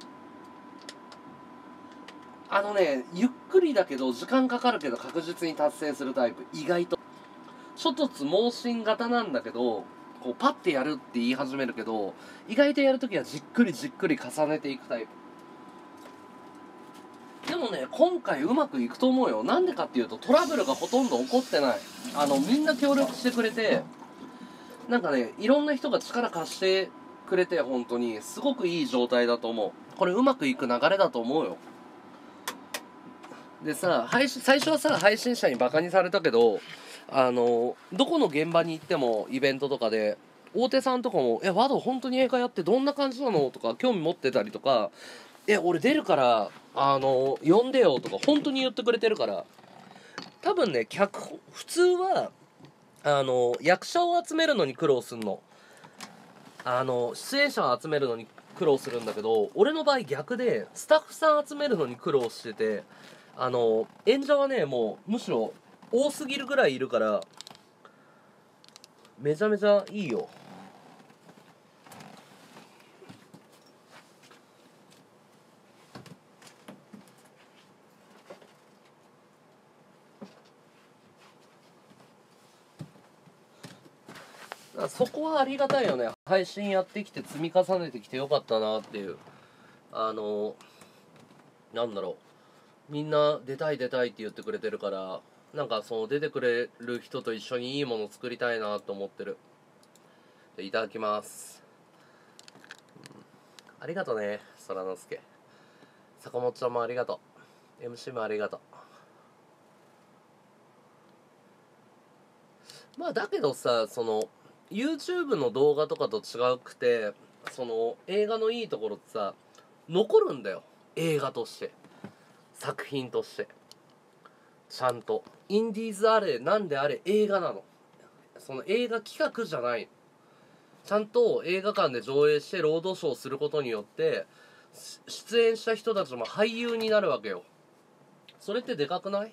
あのね、ゆっくりだけど時間かかるけど確実に達成するタイプ。意外と諸突猛進型なんだけど、こうパッてやるって言い始めるけど、意外とやるときはじっくりじっくり重ねていくタイプ。でもね今回うまくいくと思うよ。なんでかっていうとトラブルがほとんど起こってない。あのみんな協力してくれて、なんかねいろんな人が力貸してくれて、本当にすごくいい状態だと思う。これうまくいく流れだと思うよ。でさ、配信最初はさ配信者にバカにされたけど、あのどこの現場に行ってもイベントとかで大手さんとかも「えワド本当に映画やってどんな感じなの?」とか興味持ってたりとか「え俺出るからあの呼んでよ」とか本当に言ってくれてるから、多分ね脚本普通はあの役者を集めるのに苦労するの、あの出演者を集めるのに苦労するんだけど、俺の場合逆でスタッフさん集めるのに苦労してて、あの演者はねもうむしろ多すぎるぐらいいるから、 めちゃめちゃいいよ。そこはありがたいよね。配信やってきて積み重ねてきてよかったなっていう。あのなんだろう、みんな出たい出たいって言ってくれてるから、なんかその出てくれる人と一緒にいいものを作りたいなと思ってる。いただきます、うん、ありがとねそらのすけ。坂本ちゃんもありがとう。 エムシー もありがとう。まあだけどさ、その YouTube の動画とかと違くて、その映画のいいところってさ、残るんだよ。映画として作品としてちゃんとインディーズあれなんであれ映画なの。その映画企画じゃない、ちゃんと映画館で上映してロードショーすることによって出演した人たちも俳優になるわけよ。それってでかくない？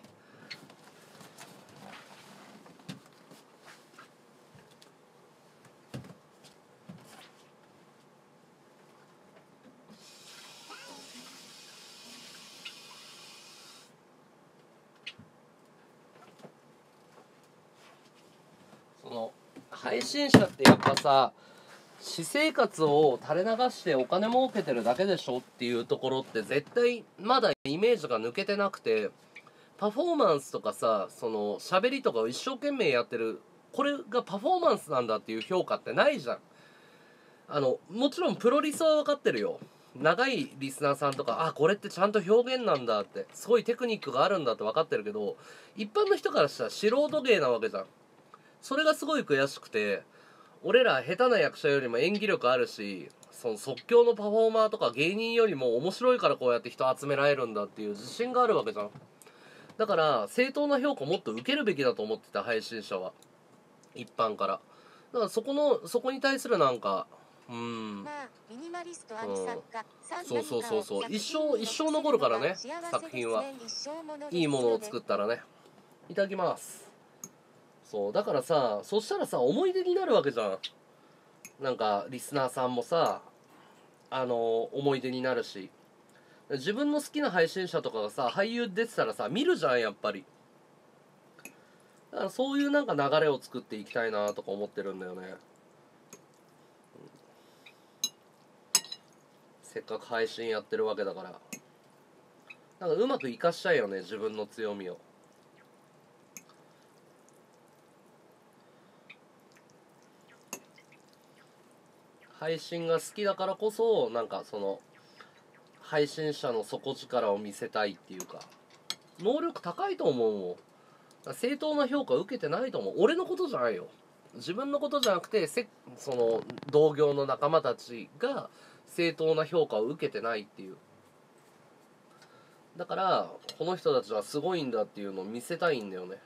その配信者ってやっぱさ、私生活を垂れ流してお金儲けてるだけでしょっていうところって絶対まだイメージが抜けてなくて、パフォーマンスとかさ、その喋りとかを一生懸命やってる、これがパフォーマンスなんだっていう評価ってないじゃん。あのもちろんプロリスは分かってるよ。長いリスナーさんとか、あ、これってちゃんと表現なんだって、すごいテクニックがあるんだって分かってるけど、一般の人からしたら素人芸なわけじゃん。それがすごい悔しくて、俺ら下手な役者よりも演技力あるし、その即興のパフォーマーとか芸人よりも面白いからこうやって人集められるんだっていう自信があるわけじゃん。だから正当な評価もっと受けるべきだと思ってた、配信者は一般から。だからそこのそこに対するなんか、うーん、 まあ、ミニマリストアニ作家、 そうそうそうそう、一生一生残るからね、作品は。いいものを作ったらね。いただきます。そうだからさ、そしたらさ、思い出になるわけじゃん。なんかリスナーさんもさ、あの思い出になるし、自分の好きな配信者とかがさ俳優出てたらさ見るじゃん、やっぱり。だからそういうなんか流れを作っていきたいなとか思ってるんだよね。せっかく配信やってるわけだから、なんかうまく活かしたいよね、自分の強みを。配信が好きだからこそ、なんかその配信者の底力を見せたいっていうか、能力高いと思うもん。正当な評価受けてないと思う。俺のことじゃないよ、自分のことじゃなくて、せその同業の仲間たちが正当な評価を受けてないっていう。だからこの人たちはすごいんだっていうのを見せたいんだよね。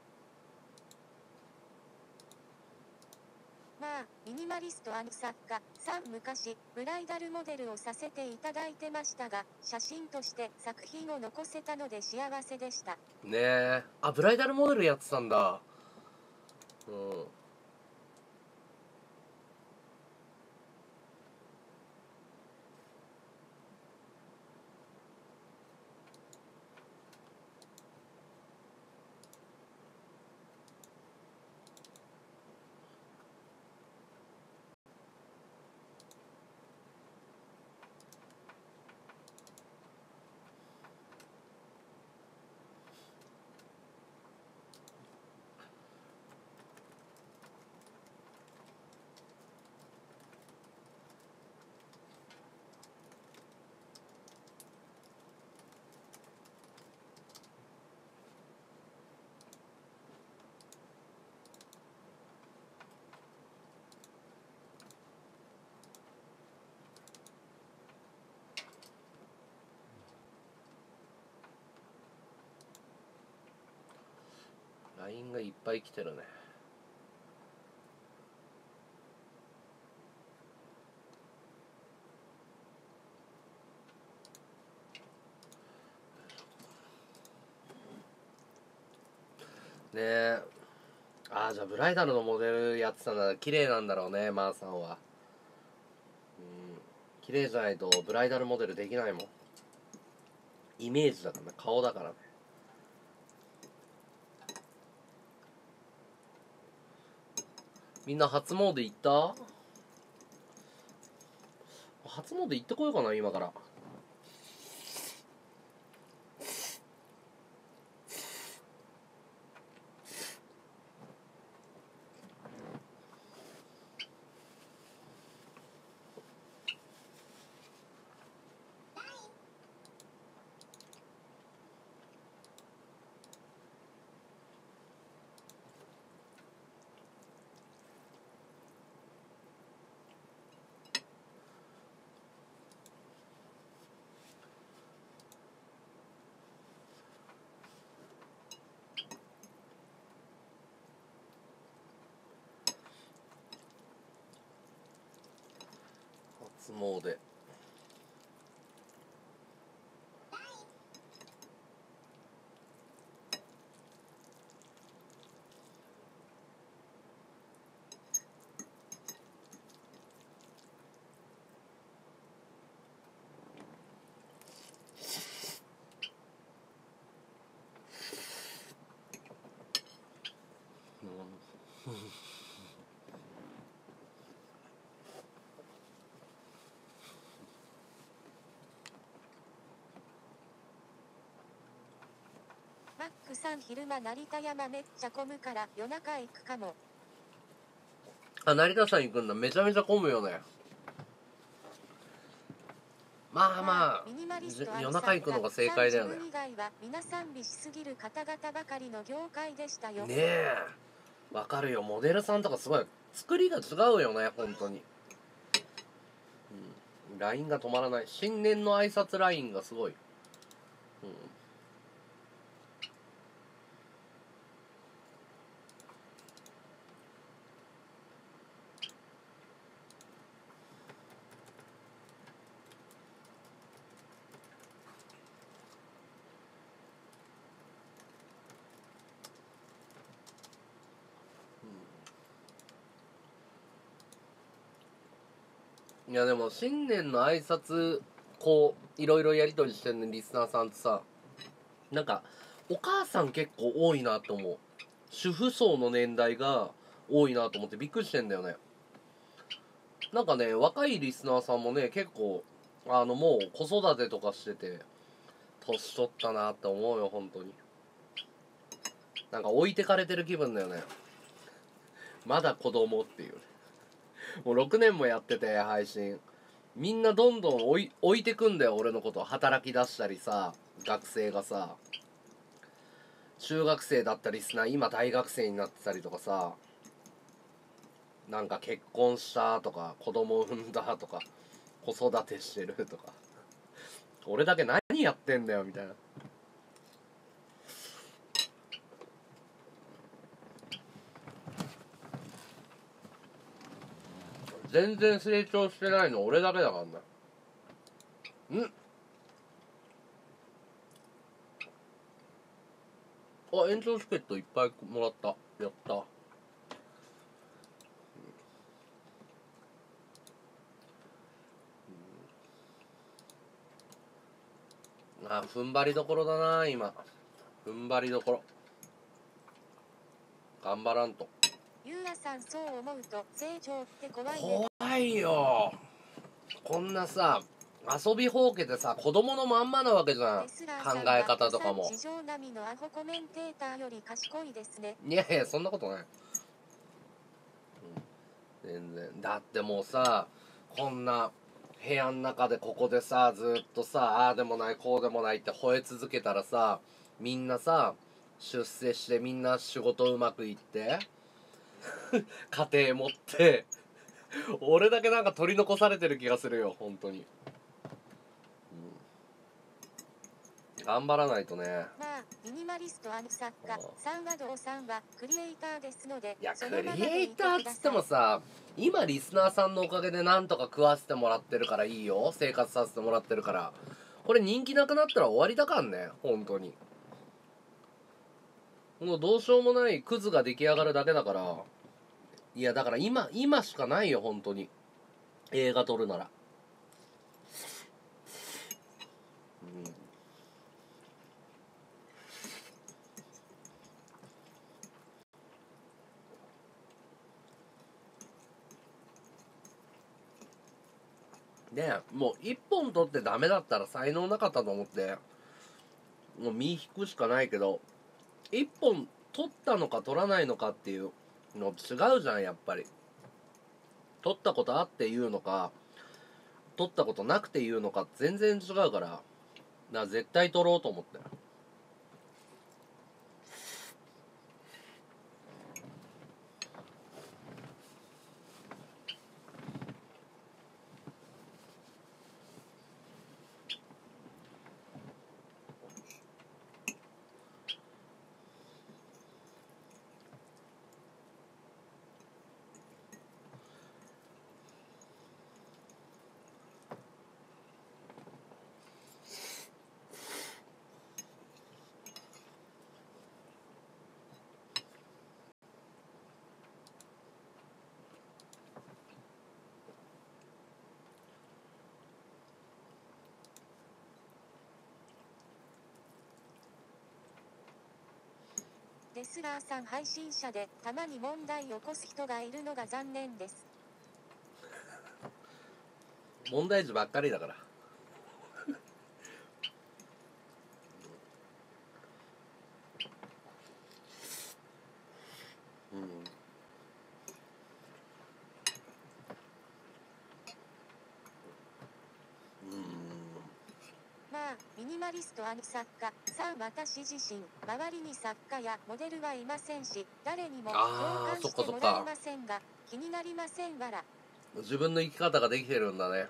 まあ、ミニマリストアニ作家、 さん昔ブライダルモデルをさせていただいてましたが、写真として作品を残せたので幸せでした。 ねえ、あ、ブライダルモデルやってたんだ。うん。ライン がいっぱい来てるね。ねえ、ああ、じゃあブライダルのモデルやってたんだ。綺麗なんだろうね、マーさんは。うん、綺麗じゃないとブライダルモデルできないもん。イメージだからね、顔だからね。みんな初詣行った？初詣行ってこようかな、今から。初詣。 マックさん昼間成田山めっちゃ混むから夜中行くかも。 あ、成田山行くんだ。めちゃめちゃ混むよね。まあまあ、夜中行くのが正解だよね。 以外は皆さん美しすぎる方々ばかりの業界でしたよ。 ねえ、わかるよ。モデルさんとかすごい作りが違うよね、本当に。うん、ライン が止まらない。新年の挨拶ラインがすごい。うん。いやでも新年の挨拶こういろいろやり取りしてるね、リスナーさんとさ、なんかお母さん結構多いなと思う。主婦層の年代が多いなと思ってびっくりしてんだよね。なんかね、若いリスナーさんもね結構あのもう子育てとかしてて年取ったなって思うよ、本当に。なんか置いてかれてる気分だよね。まだ子供っていう。もうろくねんもやってて配信、みんなどんどん置い置いてくんだよ、俺のこと。働き出したりさ、学生がさ、中学生だったリスナー今大学生になってたりとかさ、なんか結婚したとか子供産んだとか子育てしてるとか、俺だけ何やってんだよみたいな。 全然成長してないの俺だけだからな。んあ、延長チケットいっぱいもらった。やった。あ、踏ん張りどころだな今。踏ん張りどころ。頑張らんと。 ゆうやさん、そう思うと成長って怖いね。 怖いよ。こんなさ、遊びほうけてさ、子供のまんまなわけじゃん。考え方とかも。 地上並みのアホコメンテーターより賢いですね。 いやいや、そんなことない。うん、全然。だってもうさ、こんな部屋の中でここでさ、ずっとさ、ああでもない、こうでもないって吠え続けたらさ、みんなさ、出世してみんな仕事うまくいって家庭持って俺だけなんか取り残されてる気がするよ本当に、うん、頑張らないとね。 まあミニマリストあの作家三和堂さんはクリエイターですので、 いやそクリのままでエイターっつってもさ、今リスナーさんのおかげでなんとか食わせてもらってるからいいよ、生活させてもらってるから。これ人気なくなったら終わりだかんね本当に。もうどうしようもないクズが出来上がるだけだから。いやだから今今しかないよ本当に、映画撮るなら。うんねえ、もう一本撮ってダメだったら才能なかったと思ってもう身引くしかないけど、一本撮ったのか撮らないのかっていうの違うじゃんやっぱり。撮ったことあって言うのか撮ったことなくて言うのか全然違うから、だから絶対撮ろうと思って。 レスラーさん配信者でたまに問題を起こす人がいるのが残念です。 問題児ばっかりだからうんまあミニマリストあの作家さん、私自身周りに作家やモデルはいませんし誰にも共あー感してもらえませんが気になりませんわら。 自分の生き方ができてるんだね。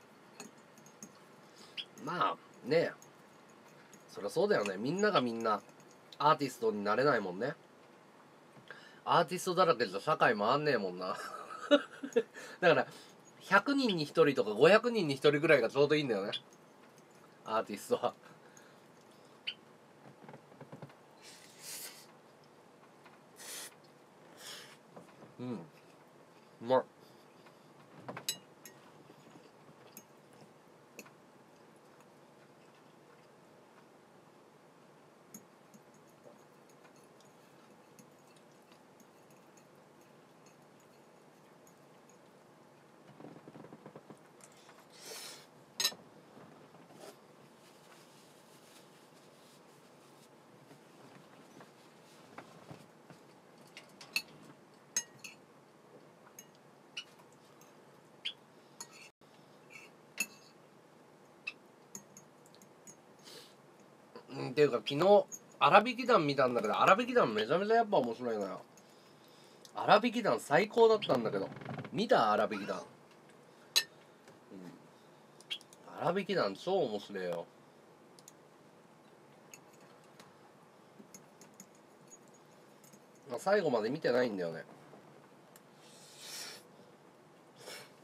まあね、そりゃそうだよね。みんながみんなアーティストになれないもんね。アーティストだらけじゃ社会回んねえもんなだからひゃくにんにひとりとかごひゃくにんにひとりぐらいがちょうどいいんだよね、アーティストは。うんうまい。うん、っていうか昨日荒引き団見たんだけど、荒引き団めちゃめちゃやっぱ面白いのよ。荒引き団最高だったんだけど、見た荒引き団。うん、荒引き団超面白いよ。最後まで見てないんだよね。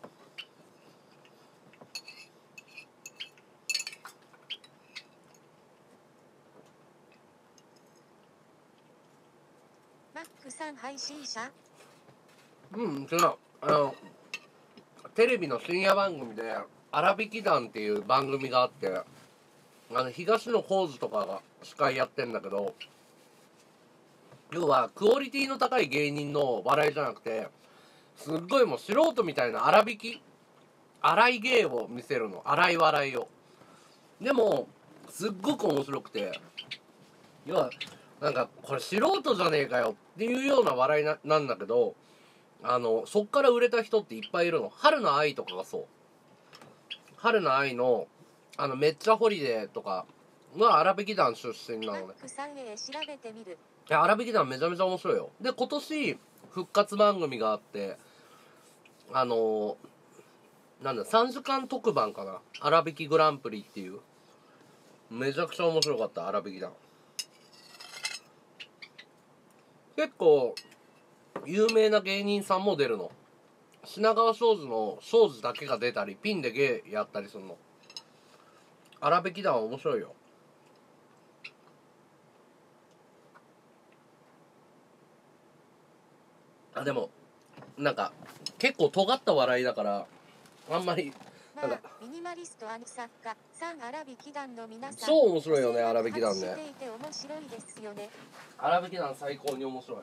さん配信者？ うん違う、あのテレビの深夜番組で荒引き団っていう番組があって、あの東野幸治とかが司会やってんだけど、要はクオリティの高い芸人の笑いじゃなくて、すっごいもう素人みたいな荒引き荒い芸を見せるの、荒い笑いを。でもすっごく面白くて、要はなんかこれ素人じゃねえかよっていうような笑いななんだけど、あのそっから売れた人っていっぱいいるの。春の愛とかがそう。春の愛のあのめっちゃホリデーとかは荒引き団出身なのね。 マックさんへ調べてみる。 いや荒引き団めちゃめちゃ面白いよ。で今年復活番組があって、あのー、なんださんじかん特番かな、荒引きグランプリっていう、めちゃくちゃ面白かった荒引き団。結構有名な芸人さんも出るの。品川庄司の庄司だけが出たり、ピンで芸やったりするの。荒引き団は面白いよ。あでもなんか結構尖った笑いだからあんまりなんか、 まあ、ミニマリストアニ作家さん荒引き団の皆さん、 超面白いよね荒引き団ね。 していて面白いですよね。 荒引き団最高に面白い。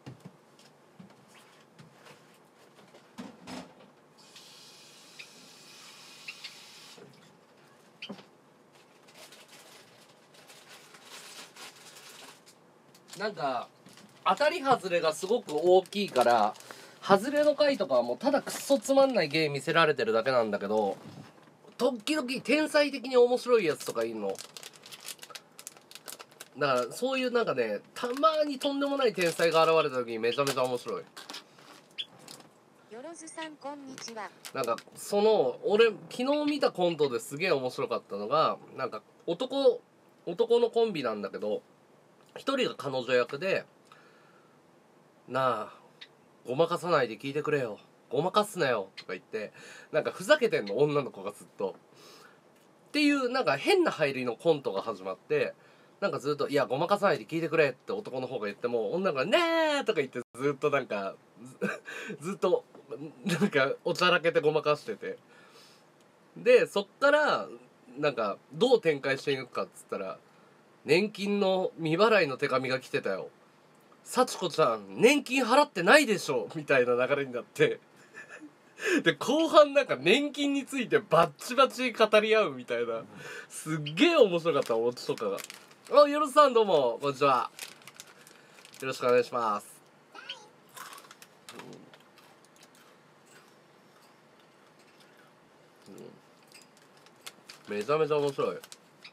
なんか当たり外れがすごく大きいから、外れの回とかはもうただクソつまんない芸見せられてるだけなんだけど、時々天才的に面白いやつとかいるの。だからそういうなんかね、たまにとんでもない天才が現れた時にめちゃめちゃ面白い。 よろずさんこんにちは。 なんかその俺昨日見たコントですげえ面白かったのが、なんか男男のコンビなんだけど、一人が彼女役で、なあごまかさないで聞いてくれよ、ごまかすなよとか言って、なんかふざけてんの女の子がずっとっていうなんか変な入りのコントが始まって、なんかずっといやごまかさないで聞いてくれって男の方が言っても、女の子がねーとか言ってずっとなんかずっとなんかおちゃらけてごまかしてて、でそっからなんかどう展開していくかっつったら、年金の未払いの手紙が来てたよ、幸子ちゃん年金払ってないでしょみたいな流れになってで後半なんか年金についてバッチバチ語り合うみたいな、すっげえ面白かったオチとかが。あ、よろずさんどうもこんにちは、よろしくお願いします。うん、めちゃめちゃ面白い。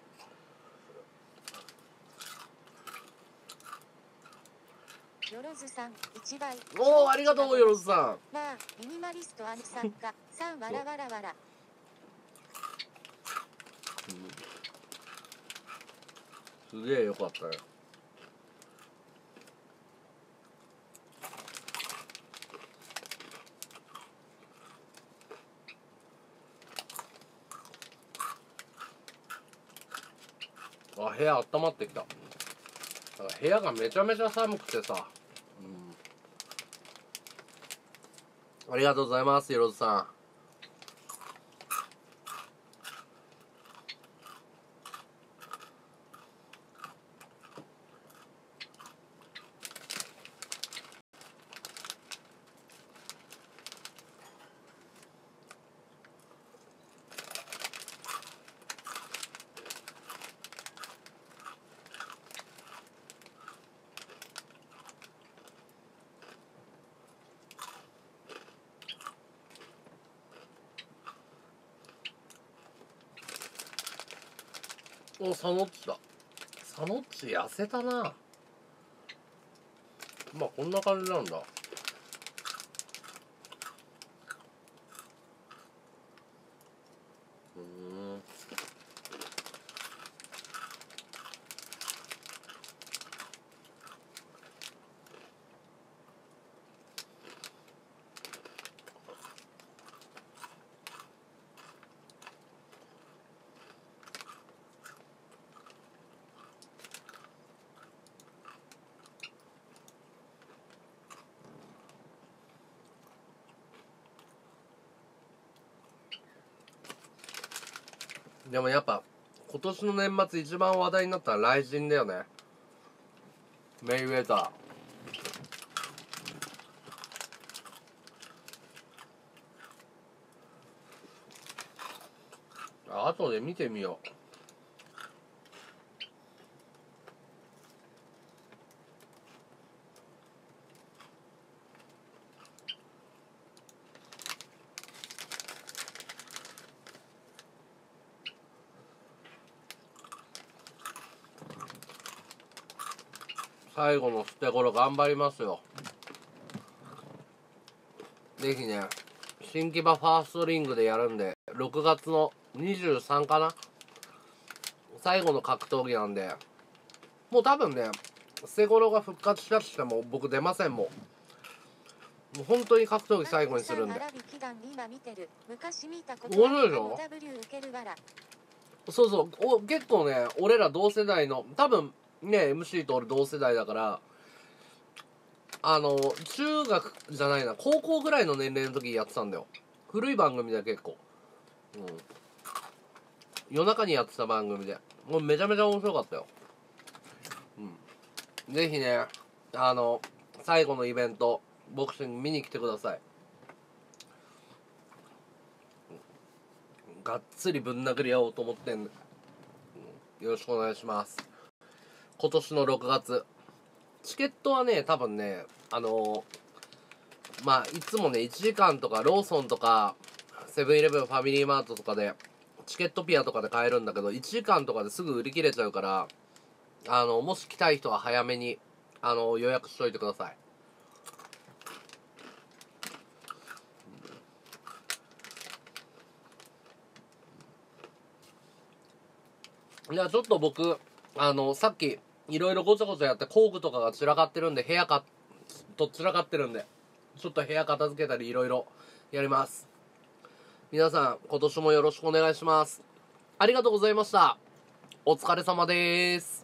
よろずさん一倍。 おーありがとうよろずさん。 まあミニマリストアニ作家さんわらわらわら。 うん、すげえよかったね。あ、部屋温まってきた。なんか部屋がめちゃめちゃ寒くてさ、うん、ありがとうございますよろずさん。お、サノッチだ。サノッチ痩せたな。まあこんな感じなんだ。うーん。 でもやっぱ今年の年末一番話題になったらライジンだよね。メイウェザー。あ後で見てみよう。最後の捨て頃頑張りますよ。ぜひね、新木場ファーストリングでやるんで、ろくがつのにじゅうさんかな、最後の格闘技なんで、もう多分ね、捨て頃が復活したとしても僕出ませんもん。もう本当に格闘技最後にするんで。面白いでしょ。そうそうお、結構ね、俺ら同世代の、多分ね、エムシー と俺同世代だから、あの、中学じゃないな、高校ぐらいの年齢の時やってたんだよ。古い番組で結構。うん。夜中にやってた番組で。もうめちゃめちゃ面白かったよ。うん。ぜひね、あの、最後のイベント、ボクシング見に来てください。がっつりぶん殴り合おうと思ってんの。よろしくお願いします。今年のろくがつ。チケットはね、多分ね、あのー、まあ、いつもね、いちじかんとか、ローソンとか、セブンイレブン、ファミリーマートとかで、チケットピアとかで買えるんだけど、いちじかんとかですぐ売り切れちゃうから、あの、もし来たい人は早めに、あの、予約しといてください。いや、ちょっと僕、あの、さっき、いろいろごちゃごちゃやって工具とかが散らかってるんで、部屋か、と散らかってるんで、ちょっと部屋片付けたりいろいろやります。皆さん、今年もよろしくお願いします。ありがとうございました。お疲れ様です。